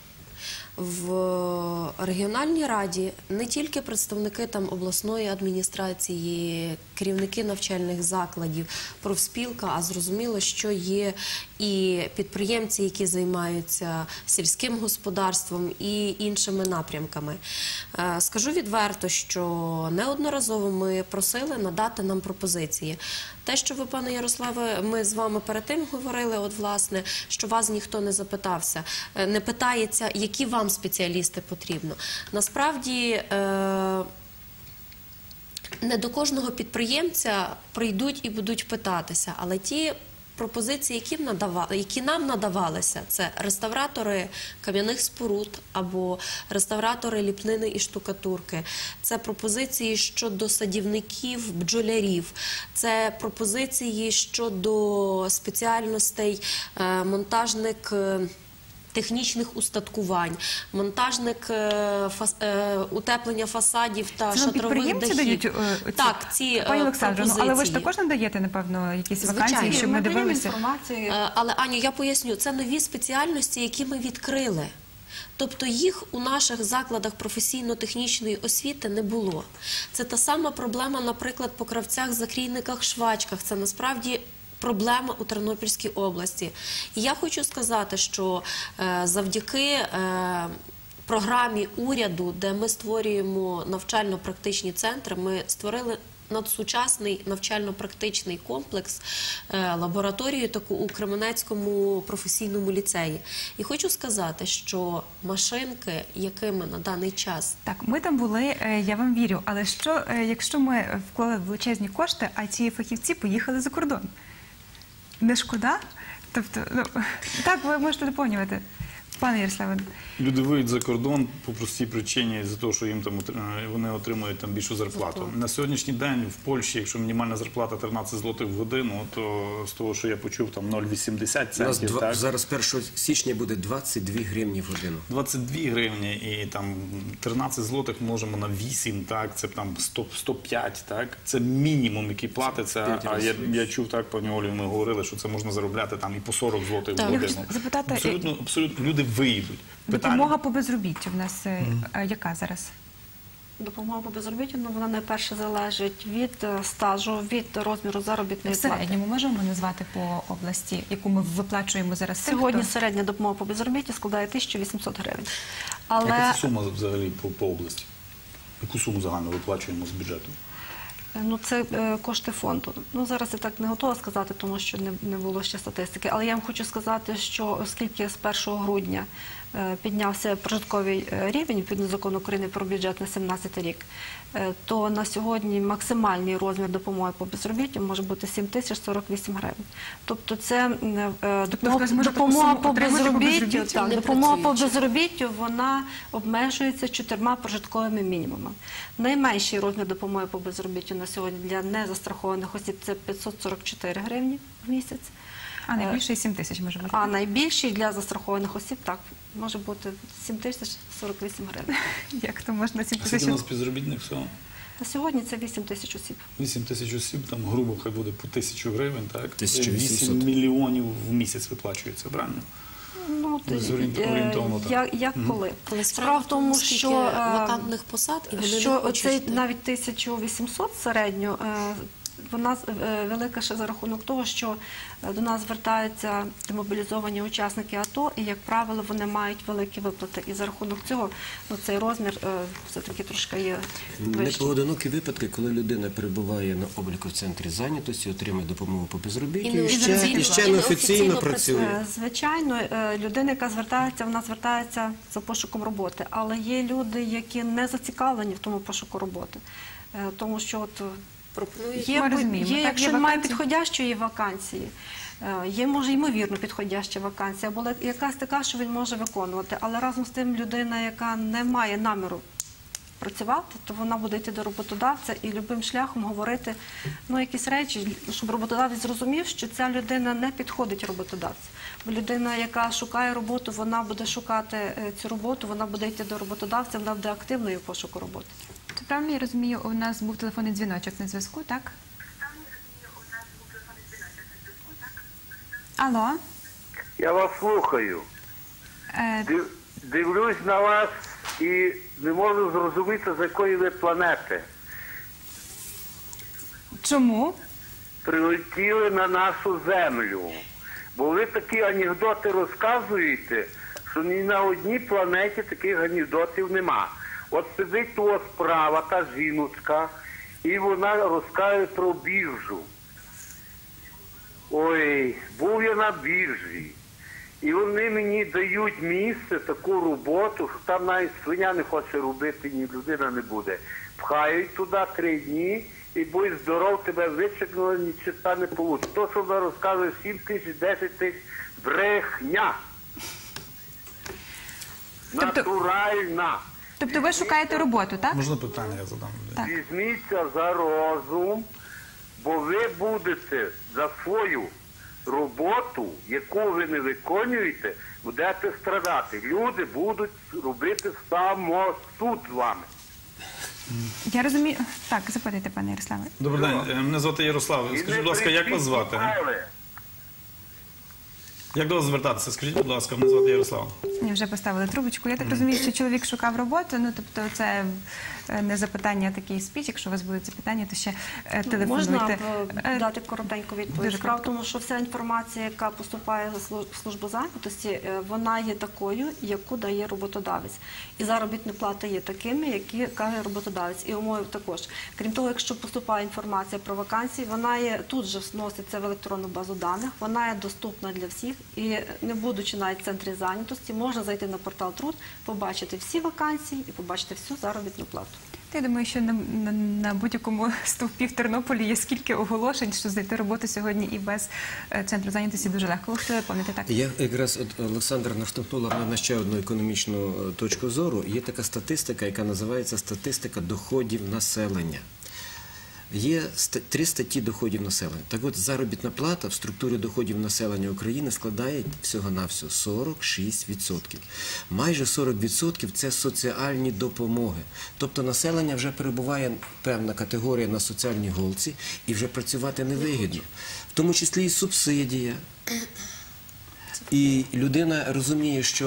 В регіональній раді не тільки представники там обласної адміністрації, керівники навчальних закладів, профспілка, а зрозуміло, що є і підприємці, які займаються сільським господарством і іншими напрямками. Скажу відверто, що неодноразово ми просили надати нам пропозиції. Те, що ви, пане Ярославе, ми з вами перед тим говорили, от власне, що вас ніхто не запитався, не питається, які вам спеціалісти потрібно. Насправді, не до кожного підприємця прийдуть і будуть питатися, але ті пропозиції, які нам надавалися, це реставратори кам'яних споруд або реставратори ліпнини і штукатурки, це пропозиції щодо садівників, бджолярів, це пропозиції щодо спеціальностей монтажник технічних устаткувань, монтажник утеплення фасадів та шатрових дахів. Дають так, ці Пані Олександро, пропозиції. Але ви ж також надаєте, напевно, якісь вакансії, щоб ми дивилися? Але, Аню, я поясню, це нові спеціальності, які ми відкрили. Тобто їх у наших закладах професійно-технічної освіти не було. Це та сама проблема, наприклад, по кравцях, закрійниках, швачках. Це насправді проблема у Тернопільській області. І я хочу сказати, що завдяки програмі уряду, де ми створюємо навчально-практичні центри, ми створили надсучасний навчально-практичний комплекс, лабораторію таку у Кременецькому професійному ліцеї. І хочу сказати, що машинки, якими на даний час... Так, ми там були, я вам вірю, але що, якщо ми вклали величезні кошти, а ці фахівці поїхали за кордон? Не шкода? Тобто, так, ви можете доповнювати. Пане Ярославе. Люди виїдуть за кордон по простій причині, за те, що їм там вони отримують там більшу зарплату. На сьогоднішній день в Польщі, якщо мінімальна зарплата 13 злотих в годину, то з того, що я почув, там 0,80 центів. У нас зараз 1 січня буде 22 гривні в годину. 22 гривні і там 13 злотих можемо на 8, так, це там 105, так. Це мінімум, який платиться, а я чув, так, пані Олі, ми говорили, що це можна заробляти там і по 40 злотих в годину. Абсолютно, люди виїдуть. Допомога по безробіттю в нас яка зараз? Допомога по безробіттю, вона найперше залежить від стажу, від розміру заробітної плати. В середньому можемо назвати по області, яку ми виплачуємо зараз? Сьогодні середня допомога по безробіттю складає 1800 гривень. Яка це сума взагалі по області? Яку суму загально виплачуємо з бюджету? Ну, це кошти фонду. Ну, зараз я так не готова сказати, тому що не було ще статистики. Але я вам хочу сказати, що оскільки з 1 грудня піднявся прожитковий рівень відповідно закону України про бюджет на 2017 рік, то на сьогодні максимальний розмір допомоги по безробіттю може бути 7048 гривень. Тобто це допомога по безробіттю, допомога по безробіттю, вона обмежується 4 прожитковими мінімумами. Найменший розмір допомоги по безробіттю на сьогодні для незастрахованих осіб – це 544 гривні в місяць. А найбільший 7 тисяч може бути. А найбільший для застрахованих осіб, так, може бути 7048 гривень. Як то можна 7 А скільки у тисяч? нас співробітних всього? На сьогодні це 8 тисяч осіб. 8 тисяч осіб, там грубо хай буде по 1000 гривень, так? 1800. 8 мільйонів в місяць виплачується, правильно? Ну, Орієнтовно так. як коли? Справа в тому, що вакантних посад, і вони не що хочуть оцей йти. навіть 1800 середньо, вона велика ще за рахунок того, що до нас звертаються демобілізовані учасники АТО, і, як правило, вони мають великі виплати. І за рахунок цього цей розмір все-таки трошки є вищий. Непоодинокі випадки, коли людина перебуває на обліку в центрі зайнятості, отримує допомогу по безробіттю і ще неофіційно працює. Звичайно, людина, яка звертається, вона звертається за пошуком роботи. Але є люди, які не зацікавлені в тому пошуку роботи. Тому що от якщо немає підходящої вакансії, є, може, ймовірно підходяща вакансія, або якась така, що він може виконувати. Але разом з тим людина, яка не має наміру працювати, то вона буде йти до роботодавця і любим шляхом говорити якісь речі, щоб роботодавець зрозумів, що ця людина не підходить роботодавцю. Бо людина, яка шукає роботу, вона буде шукати цю роботу, вона буде йти до роботодавця, вона буде активною в пошуку роботи. То правильно я розумію, у нас був телефонний дзвіночок на зв'язку, так? Алло? Я вас слухаю. Дивлюсь на вас і не можу зрозуміти, з якої ви планети. Чому? Прилетіли на нашу землю. Бо ви такі анекдоти розказуєте, що ні на одній планеті таких анекдотів нема. От сидить у вас справа та жіночка, і вона розказує про біржу. Ой, був я на біржі. І вони мені дають місце, таку роботу, що там навіть свиня не хоче робити, ні людина не буде. Пхають туди 3 дні, і будь здоров, тебе вичекнули, нічого не вийде. То, що вона розказує 7 тисяч, 10 тисяч, брехня. Натуральна. Тобто ви шукаєте роботу, так? Можна питання я задам? Так. Візьміться за розум, бо ви будете за свою роботу, яку ви не виконуєте, будете страдати. Люди будуть робити самосуд з вами. Я розумію. Так, запитайте, пане Ярославе. Добрий день, мене звати Ярослав. Скажіть, будь ласка, як вас звати? Як до вас звертатися? Скажіть, будь ласка, мене звати Ярослав. Мені вже поставили трубочку. Я так розумію, що чоловік шукав роботу, тобто це не запитання, а такий спіч. Якщо у вас будуть запитання, то ще телефонуйте. Можна дати коротеньку відповідь? Дуже Справа в тому, що вся інформація, яка поступає в службу зайнятості, вона є такою, яку дає роботодавець. І заробітні плати є такими, які каже роботодавець. І умови також. Крім того, якщо поступає інформація про вакансії, вона є тут же вноситься в електронну базу даних, вона є доступна для всіх. І не будучи навіть в центрі зайнятості, можна зайти на портал Труд, побачити всі вакансії і побачити всю заробітну плату. Я думаю, що на будь-якому стовпі в Тернополі є скільки оголошень, що знайти роботу сьогодні і без центру зайнятості дуже легко. Ви хотіли пам'ятати так? Я якраз Олександра наштовхнула на ще одну економічну точку зору. Є така статистика, яка називається статистика доходів населення. Є 3 статті доходів населення. Так от, заробітна плата в структурі доходів населення України складає всього-навсього 46%. Майже 40% – це соціальні допомоги. Тобто населення вже перебуває певна категорія на соціальній голці і вже працювати невигідно. В тому числі і субсидія. І людина розуміє, що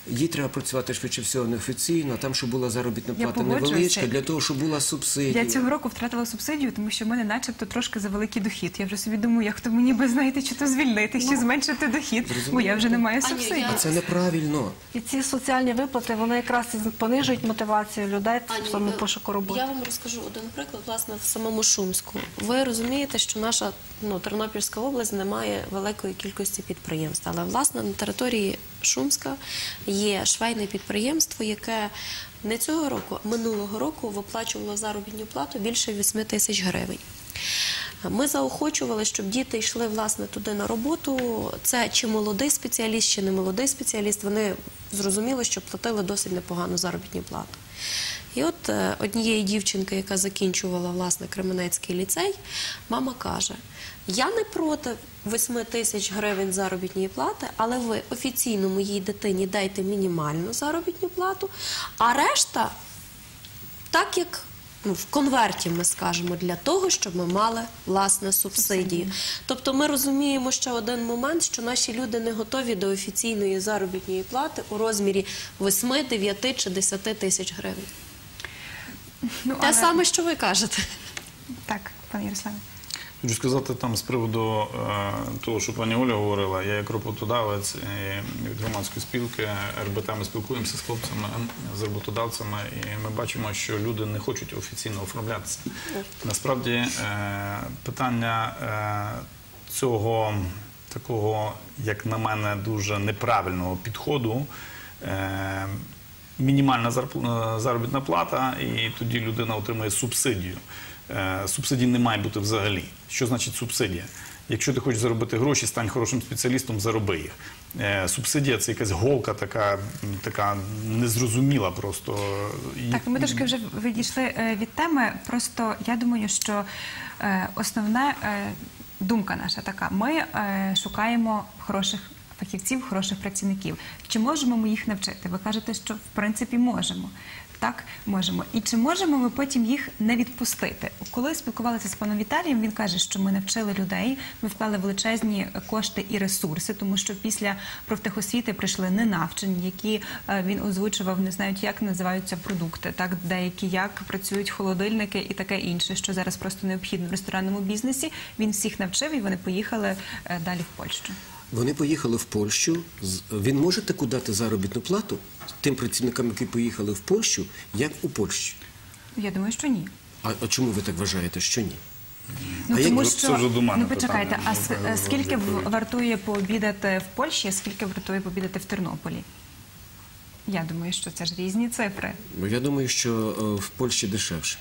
їй треба працювати швидше всього неофіційно, а там, щоб була заробітна Я плата погоджуюся. невеличка, для того, щоб була субсидія. Я цього року втратила субсидію, тому що в мене начебто трошки за великий дохід. Я вже собі думаю, як то мені би, знаєте, чи то звільнити, чи зменшити дохід, бо я вже не маю Аню, субсидій. я- А це неправильно. І ці соціальні виплати, вони якраз і понижують мотивацію людей в цьому пошуку роботи. Я вам розкажу один приклад, власне, в самому Шумську. Ви розумієте, що наша Тернопільська область не має великої кількості підприємств, але, власне, на території Шумська є швейне підприємство, яке не цього року, а минулого року виплачувало заробітну плату більше 8 тисяч гривень. Ми заохочували, щоб діти йшли, власне, туди на роботу. Це чи молодий спеціаліст, чи не молодий спеціаліст. Вони зрозуміли, що платили досить непогану заробітну плату. І от однієї дівчинки, яка закінчувала, власне, Кременецький ліцей, мама каже: я не проти 8 тисяч гривень заробітної плати, але ви офіційно моїй дитині дайте мінімальну заробітну плату, а решта так, як в конверті, ми скажемо, для того, щоб ми мали, власне, субсидії. Тобто ми розуміємо ще один момент, що наші люди не готові до офіційної заробітної плати у розмірі 8, 9 чи 10 тисяч гривень. Те саме, що ви кажете. Так, пане Ярославе. Хочу сказати там з приводу того, що пані Оля говорила, я як роботодавець від громадської спілки РБТ, ми спілкуємося з хлопцями, з роботодавцями, і ми бачимо, що люди не хочуть офіційно оформлятися. Насправді питання цього такого, як на мене, дуже неправильного підходу, мінімальна заробітна плата, і тоді людина отримує субсидію. Субсидій не має бути взагалі. Що значить субсидія? Якщо ти хочеш заробити гроші, стань хорошим спеціалістом, зароби їх. Субсидія – це якась голка така незрозуміла просто. Так, ми трошки вже відійшли від теми. Просто я думаю, що основна думка наша така. Ми шукаємо хороших фахівців, хороших працівників. Чи можемо ми їх навчити? Ви кажете, що в принципі можемо. Так, можемо. І чи можемо ми потім їх не відпустити? Коли спілкувалися з паном Віталієм, він каже, що ми навчили людей, ми вклали величезні кошти і ресурси, тому що після профтехосвіти прийшли ненавчені, які він озвучував, не знають, як називаються продукти, так, деякі, як працюють холодильники і таке інше, що зараз просто необхідно в ресторанному бізнесі. Він всіх навчив і вони поїхали далі в Польщу. Вони поїхали в Польщу. Він може таку дати заробітну плату тим працівникам, які поїхали в Польщу, як у Польщі? Я думаю, що ні. А чому ви так вважаєте, що ні? Ну, тому що, це вже до мене ну, почекайте, питання. а скільки вартує пообідати в Польщі, а скільки вартує пообідати в Тернополі? Я думаю, що це ж різні цифри. Бо я думаю, що в Польщі дешевше.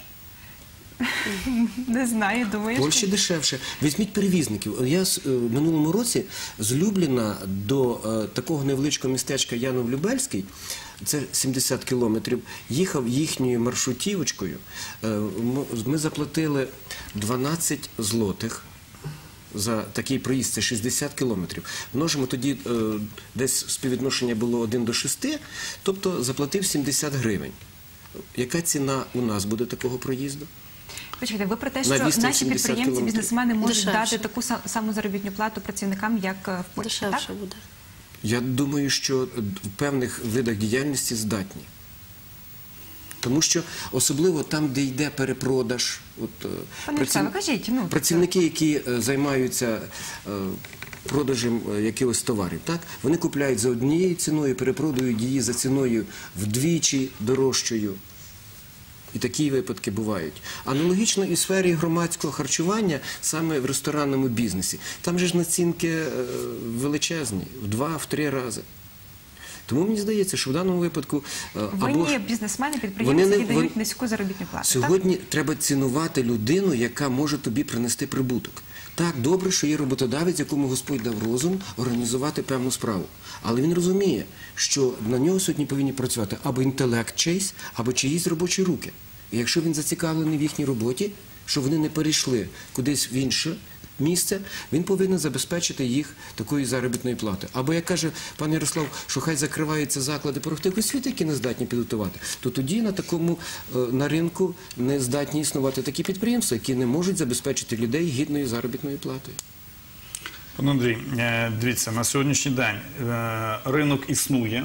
Не знаю, думаю, В Польщі дешевше. Візьміть перевізників. Я в минулому році з Любліна до такого невеличкого містечка Янов-Любельський, це 70 кілометрів, їхав їхньою маршрутівочкою. Ми заплатили 12 злотих за такий проїзд, це 60 кілометрів. Множимо тоді, десь співвідношення було 1 до 6, тобто заплатив 70 гривень. Яка ціна у нас буде такого проїзду? Почекайте, ви про те, На що 270 наші підприємці, кілометрів. бізнесмени можуть Дешевше. дати таку саму заробітну плату працівникам, як в Польщі, так? Дешевше буде. Я думаю, що в певних видах діяльності здатні. Тому що особливо там, де йде перепродаж, Пане Ярославе, кажіть, ну, працівники, які займаються продажем якихось товарів, так? Вони купляють за однією ціною, перепродають її за ціною вдвічі дорожчою. І такі випадки бувають. Аналогічно і в сфері громадського харчування, саме в ресторанному бізнесі. Там же ж націнки величезні, в 2-3 рази. Тому мені здається, що в даному випадку... Винні бізнесмени, підприємці, які дають низьку заробітну плату. Сьогодні треба цінувати людину, яка може тобі принести прибуток. Так, добре, що є роботодавець, якому Господь дав розум організувати певну справу. Але він розуміє, що на нього сьогодні повинні працювати або інтелект чийсь, або чиїсь робочі руки. І якщо він зацікавлений в їхній роботі, щоб вони не перейшли кудись в інше місце, він повинен забезпечити їх такою заробітною платою. Або, як каже пан Ярослав, що хай закриваються заклади профтехосвіти, які не здатні підготувати, то тоді на ринку не здатні існувати такі підприємства, які не можуть забезпечити людей гідною заробітною платою. Пане Андрій, дивіться, на сьогоднішній день ринок існує,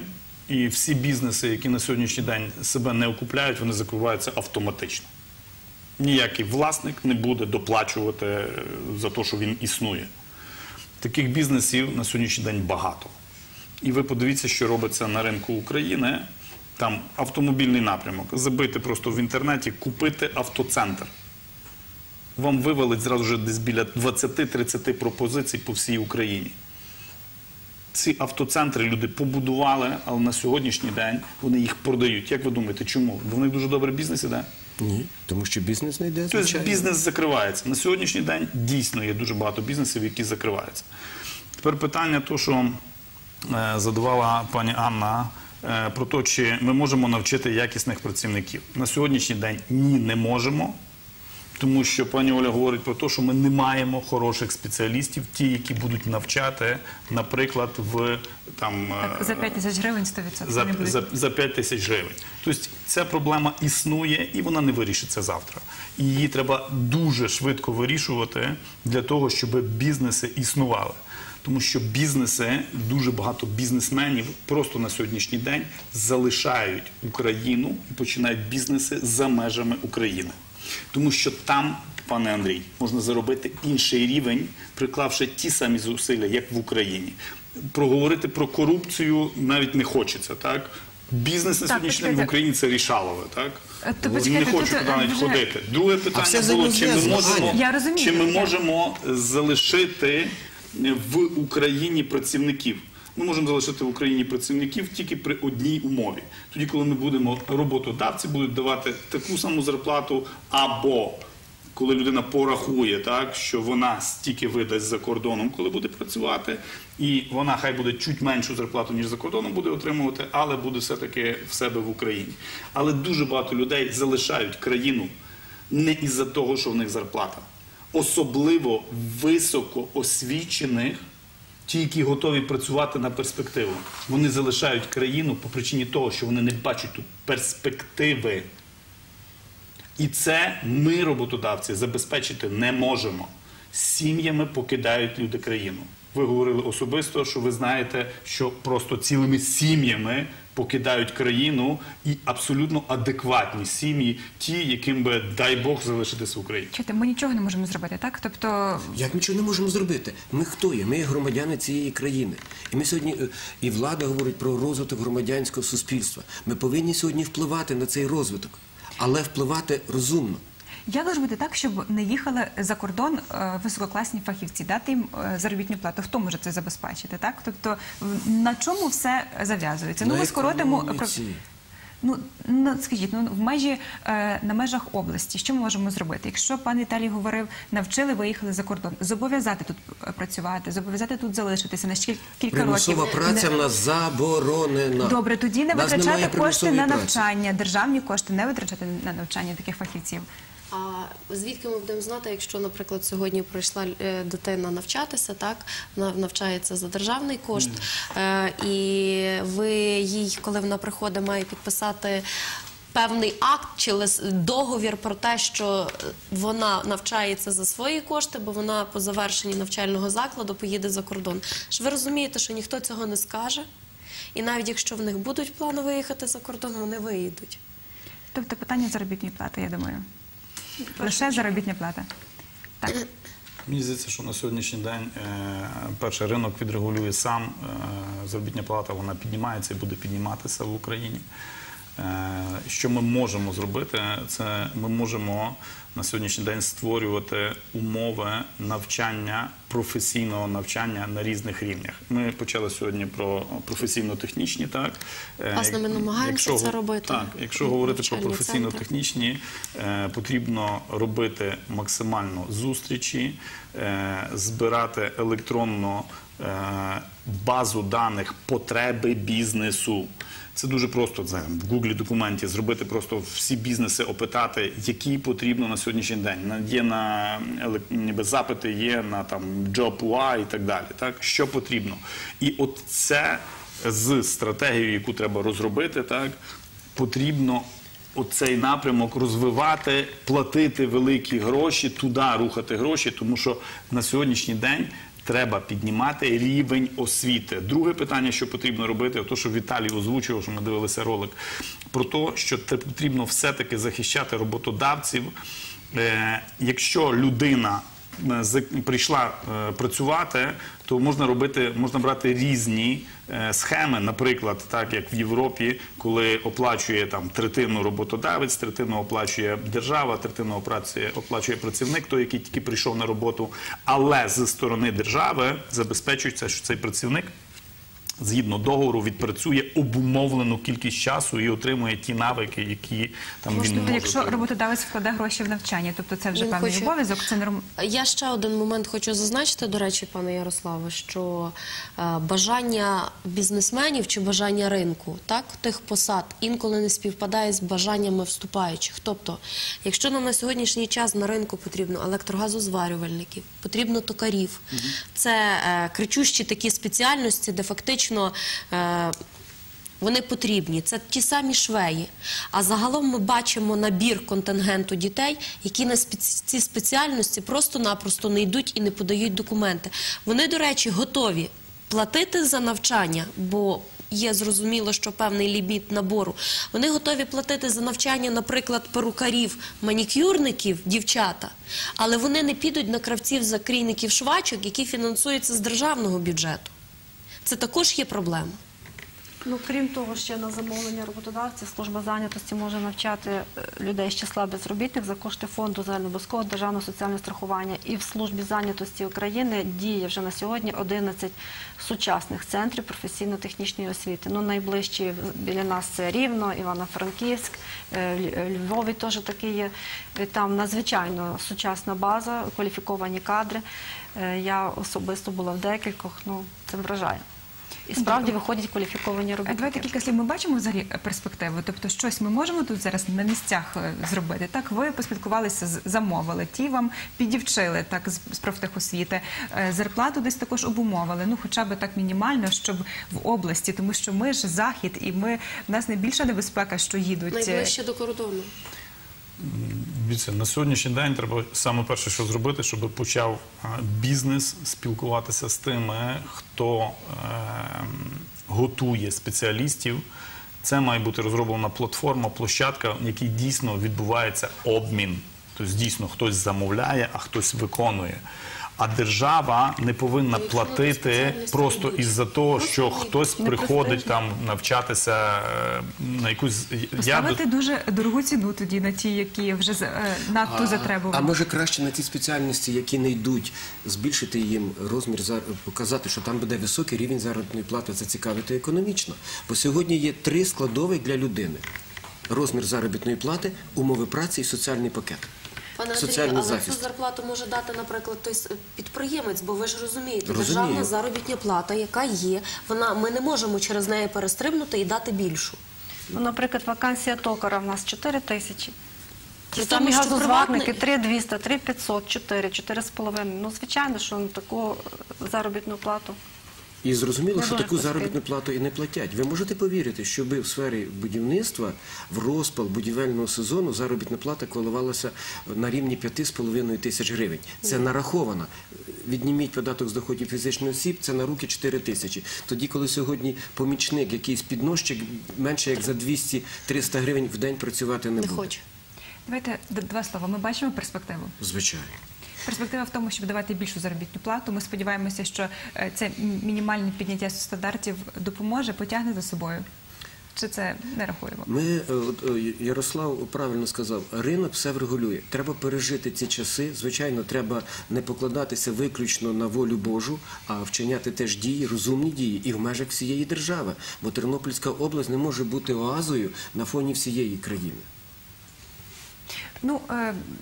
І всі бізнеси, які на сьогоднішній день себе не окупляють, вони закриваються автоматично. Ніякий власник не буде доплачувати за те, що він існує. Таких бізнесів на сьогоднішній день багато. І ви подивіться, що робиться на ринку України. Там автомобільний напрямок. Забийте просто в інтернеті, купити автоцентр. Вам вивалить зразу ж десь біля 20-30 пропозицій по всій Україні. Ці автоцентри люди побудували, але на сьогоднішній день вони їх продають. Як ви думаєте, чому? Бо в них дуже добрий бізнес іде? Ні, тому що бізнес не йде, Тобто звичайно. бізнес закривається. На сьогоднішній день дійсно є дуже багато бізнесів, які закриваються. Тепер питання, то, що задавала пані Анна, про те, чи ми можемо навчити якісних працівників. На сьогоднішній день ні, не можемо. Тому що пані Оля говорить про те, що ми не маємо хороших спеціалістів, ті, які будуть навчати, наприклад, За 5 тисяч гривень 100% не будуть. за 5 тисяч гривень. Тобто ця проблема існує і вона не вирішиться завтра. І її треба дуже швидко вирішувати для того, щоб бізнеси існували. Тому що бізнеси, дуже багато бізнесменів просто на сьогоднішній день залишають Україну і починають бізнеси за межами України. Тому що там, пане Андрій, можна заробити інший рівень, приклавши ті самі зусилля, як в Україні. Проговорити про корупцію навіть не хочеться, так? Бізнес на сьогоднішній день в Україні – це рішалове, так? Не хочу туди навіть ходити. Друге питання було, чи ми можемо залишити в Україні працівників. Ми можемо залишити в Україні працівників тільки при одній умові. Тоді, коли ми будемо, роботодавці будуть давати таку саму зарплату, або коли людина порахує, так, що вона стільки видасть за кордоном, коли буде працювати, і вона хай буде чуть меншу зарплату, ніж за кордоном буде отримувати, але буде все-таки в себе в Україні. Але дуже багато людей залишають країну не із-за того, що в них зарплата. Особливо високоосвічених, ті, які готові працювати на перспективу. Вони залишають країну по причині того, що вони не бачать тут перспективи. І це ми, роботодавці, забезпечити не можемо. Сім'ями покидають люди країну. Ви говорили особисто, що ви знаєте, що просто цілими сім'ями покидають країну, і абсолютно адекватні сім'ї, ті, яким би, дай Бог, залишитися в Україні. Чуєте, ми нічого не можемо зробити, так? Тобто... Як нічого не можемо зробити? Ми хто є? Ми є громадяни цієї країни. І ми сьогодні, і влада говорить про розвиток громадянського суспільства. Ми повинні сьогодні впливати на цей розвиток, але впливати розумно. Як може бути так, щоб не їхали за кордон висококласні фахівці, дати їм заробітну плату? Хто може це забезпечити, так? Тобто, на чому все зав'язується? Ну, ми скоротимо... скажіть, на межах області, що ми можемо зробити? Якщо пан Віталій говорив, навчили, виїхали за кордон, зобов'язати тут працювати, зобов'язати тут залишитися на ще кілька років. Примусова праця в нас заборонена. Добре, тоді не витрачати кошти на навчання, державні кошти не витрачати на навчання таких фахівців. А звідки ми будемо знати, якщо, наприклад, сьогодні прийшла дитина навчатися, так, вона навчається за державний кошт, і ви їй, коли вона приходить, має підписати певний акт чи договір про те, що вона навчається за свої кошти, бо вона по завершенні навчального закладу поїде за кордон. Ж ви розумієте, що ніхто цього не скаже, і навіть якщо в них будуть плани виїхати за кордон, вони виїдуть. Тобто питання заробітної плати, я думаю. Лише заробітна плата. Так. Мені здається, що на сьогоднішній день перший ринок відрегулює сам. Заробітна плата, вона піднімається і буде підніматися в Україні. Що ми можемо зробити, це ми можемо на сьогоднішній день створювати умови навчання, професійного навчання на різних рівнях. Ми почали сьогодні про професійно-технічні, так? Власне, ми намагаємося це робити. Так, якщо говорити про професійно-технічні, потрібно робити максимально зустрічі, збирати електронну базу даних потреби бізнесу. Це дуже просто, в Гуглі документі зробити просто всі бізнеси, опитати, які потрібно на сьогоднішній день. Є на запити, є на JobUI і так далі. Так? Що потрібно? І от це з стратегією, яку треба розробити, так, потрібно оцей напрямок розвивати, платити великі гроші, туди рухати гроші, тому що на сьогоднішній день треба піднімати рівень освіти. Друге питання, що потрібно робити, то, що Віталій озвучував, що ми дивилися ролик, про те, що потрібно все-таки захищати роботодавців. Якщо людина прийшла працювати, то можна брати різні схеми, наприклад, так як в Європі, коли оплачує там третину роботодавець, третину оплачує держава, третину оплачує працівник, той, який тільки прийшов на роботу, але зі сторони держави забезпечується, що цей працівник згідно договору відпрацює обумовлену кількість часу і отримує ті навики, які там він не може. Якщо роботодавець вкладе гроші в навчання, тобто це вже певний обов'язок, це нормально. Я ще один момент хочу зазначити, до речі, пане Ярославе, що бажання бізнесменів чи бажання ринку, так, тих посад інколи не співпадає з бажаннями вступаючих. Тобто, якщо нам на сьогоднішній час на ринку потрібно електрогазозварювальників, потрібно токарів, це кричущі такі спеціальності, де фактично вони потрібні. Це ті самі швеї. А загалом ми бачимо набір контингенту дітей, які на ці спеціальності просто-напросто не йдуть і не подають документи. Вони, до речі, готові платити за навчання, бо є зрозуміло, що певний ліміт набору. Вони готові платити за навчання, наприклад, перукарів, манікюрників, дівчата, але вони не підуть на кравців, закрійників, швачок, які фінансуються з державного бюджету. Це також є проблема. Ну, крім того, ще на замовлення роботодавців служба зайнятості може навчати людей з числа безробітних за кошти фонду загальнообов'язкового державного соціального страхування. І в службі зайнятості України діє вже на сьогодні 11 сучасних центрів професійно-технічної освіти. Ну, найближчі біля нас це Рівно, Івано-Франківськ, Львові теж такі є. Там надзвичайно сучасна база, кваліфіковані кадри. Я особисто була в декількох, ну, це вражає. І справді виходять кваліфіковані робітники. Давайте кілька слів. Ми бачимо взагалі перспективу? Тобто щось ми можемо тут зараз на місцях зробити? Так, ви поспілкувалися, замовили, ті вам підівчили так, з профтехосвіти, зарплату десь також обумовили, ну хоча б так мінімально, щоб в області, тому що ми ж Захід, і в нас найбільша небезпека, що їдуть. Найближче до кордону. Дивіться, на сьогоднішній день треба саме перше, що зробити, щоб почав бізнес спілкуватися з тими, хто готує спеціалістів. Це має бути розроблена платформа, площадка, в якій дійсно відбувається обмін. Тобто дійсно хтось замовляє, а хтось виконує. А держава не повинна платити просто із-за того, що хтось приходить там навчатися на якусь... Поставити дуже дорогу ціну тоді на ті, які вже надто затребувані. А може краще на ті спеціальності, які не йдуть, збільшити їм розмір, показати, що там буде високий рівень заробітної плати, зацікавити економічно. Бо сьогодні є 3 складових для людини. Розмір заробітної плати, умови праці і соціальний пакет. Пане Андрію, але цю зарплату може дати, наприклад, той підприємець, бо ви ж розумієте, державна заробітня плата, яка є, ми не можемо через неї перестрибнути і дати більшу. Ну, наприклад, вакансія токара в нас 4 тисячі. Ті самі газозварники 3200, 3500, 4, 4,5. Ну, звичайно, що на таку заробітну плату. І зрозуміло, що таку заробітну плату і не платять. Ви можете повірити, щоб в сфері будівництва в розпал будівельного сезону заробітна плата коливалася на рівні 5,5 тисяч гривень. Це нараховано. Відніміть податок з доходів фізичних осіб, це на руки 4 тисячі. Тоді, коли сьогодні помічник, якийсь підносчик, менше як за 200-300 гривень в день працювати не буде. хоче. Давайте 2 слова. Ми бачимо перспективу? Звичайно. Перспектива в тому, щоб давати більшу заробітну плату. Ми сподіваємося, що це мінімальне підняття стандартів допоможе, потягне за собою. Чи це не рахуємо? Ярослав правильно сказав, ринок все врегулює. Треба пережити ці часи. Звичайно, треба не покладатися виключно на волю Божу, а вчиняти теж дії, розумні дії і в межах всієї держави. Бо Тернопільська область не може бути оазою на фоні всієї країни. Ну,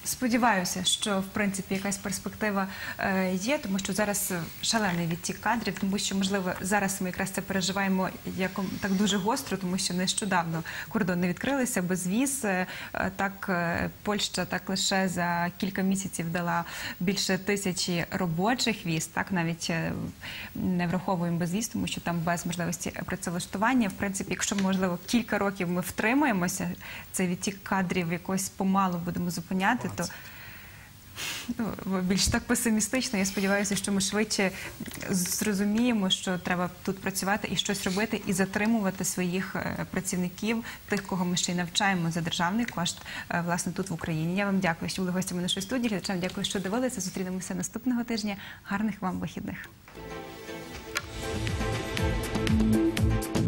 сподіваюся, що в принципі якась перспектива є, тому що зараз шалений відтік кадрів, тому що, можливо, зараз ми якраз це переживаємо так дуже гостро, тому що нещодавно кордони відкрилися, безвіз. Так, Польща так лише за кілька місяців дала більше 1000 робочих віз, так, навіть не враховуємо безвіз, тому що там без можливості працевлаштування. В принципі, якщо, можливо, кілька років ми втримаємося, цей відтік кадрів якось помалу будемо зупиняти, то більш так песимістично. Я сподіваюся, що ми швидше зрозуміємо, що треба тут працювати і щось робити, і затримувати своїх працівників, тих, кого ми ще й навчаємо за державний кошт, власне, тут в Україні. Я вам дякую, що були гостями нашої студії. Глядачам дякую, що дивилися. Зустрінемося наступного тижня. Гарних вам вихідних.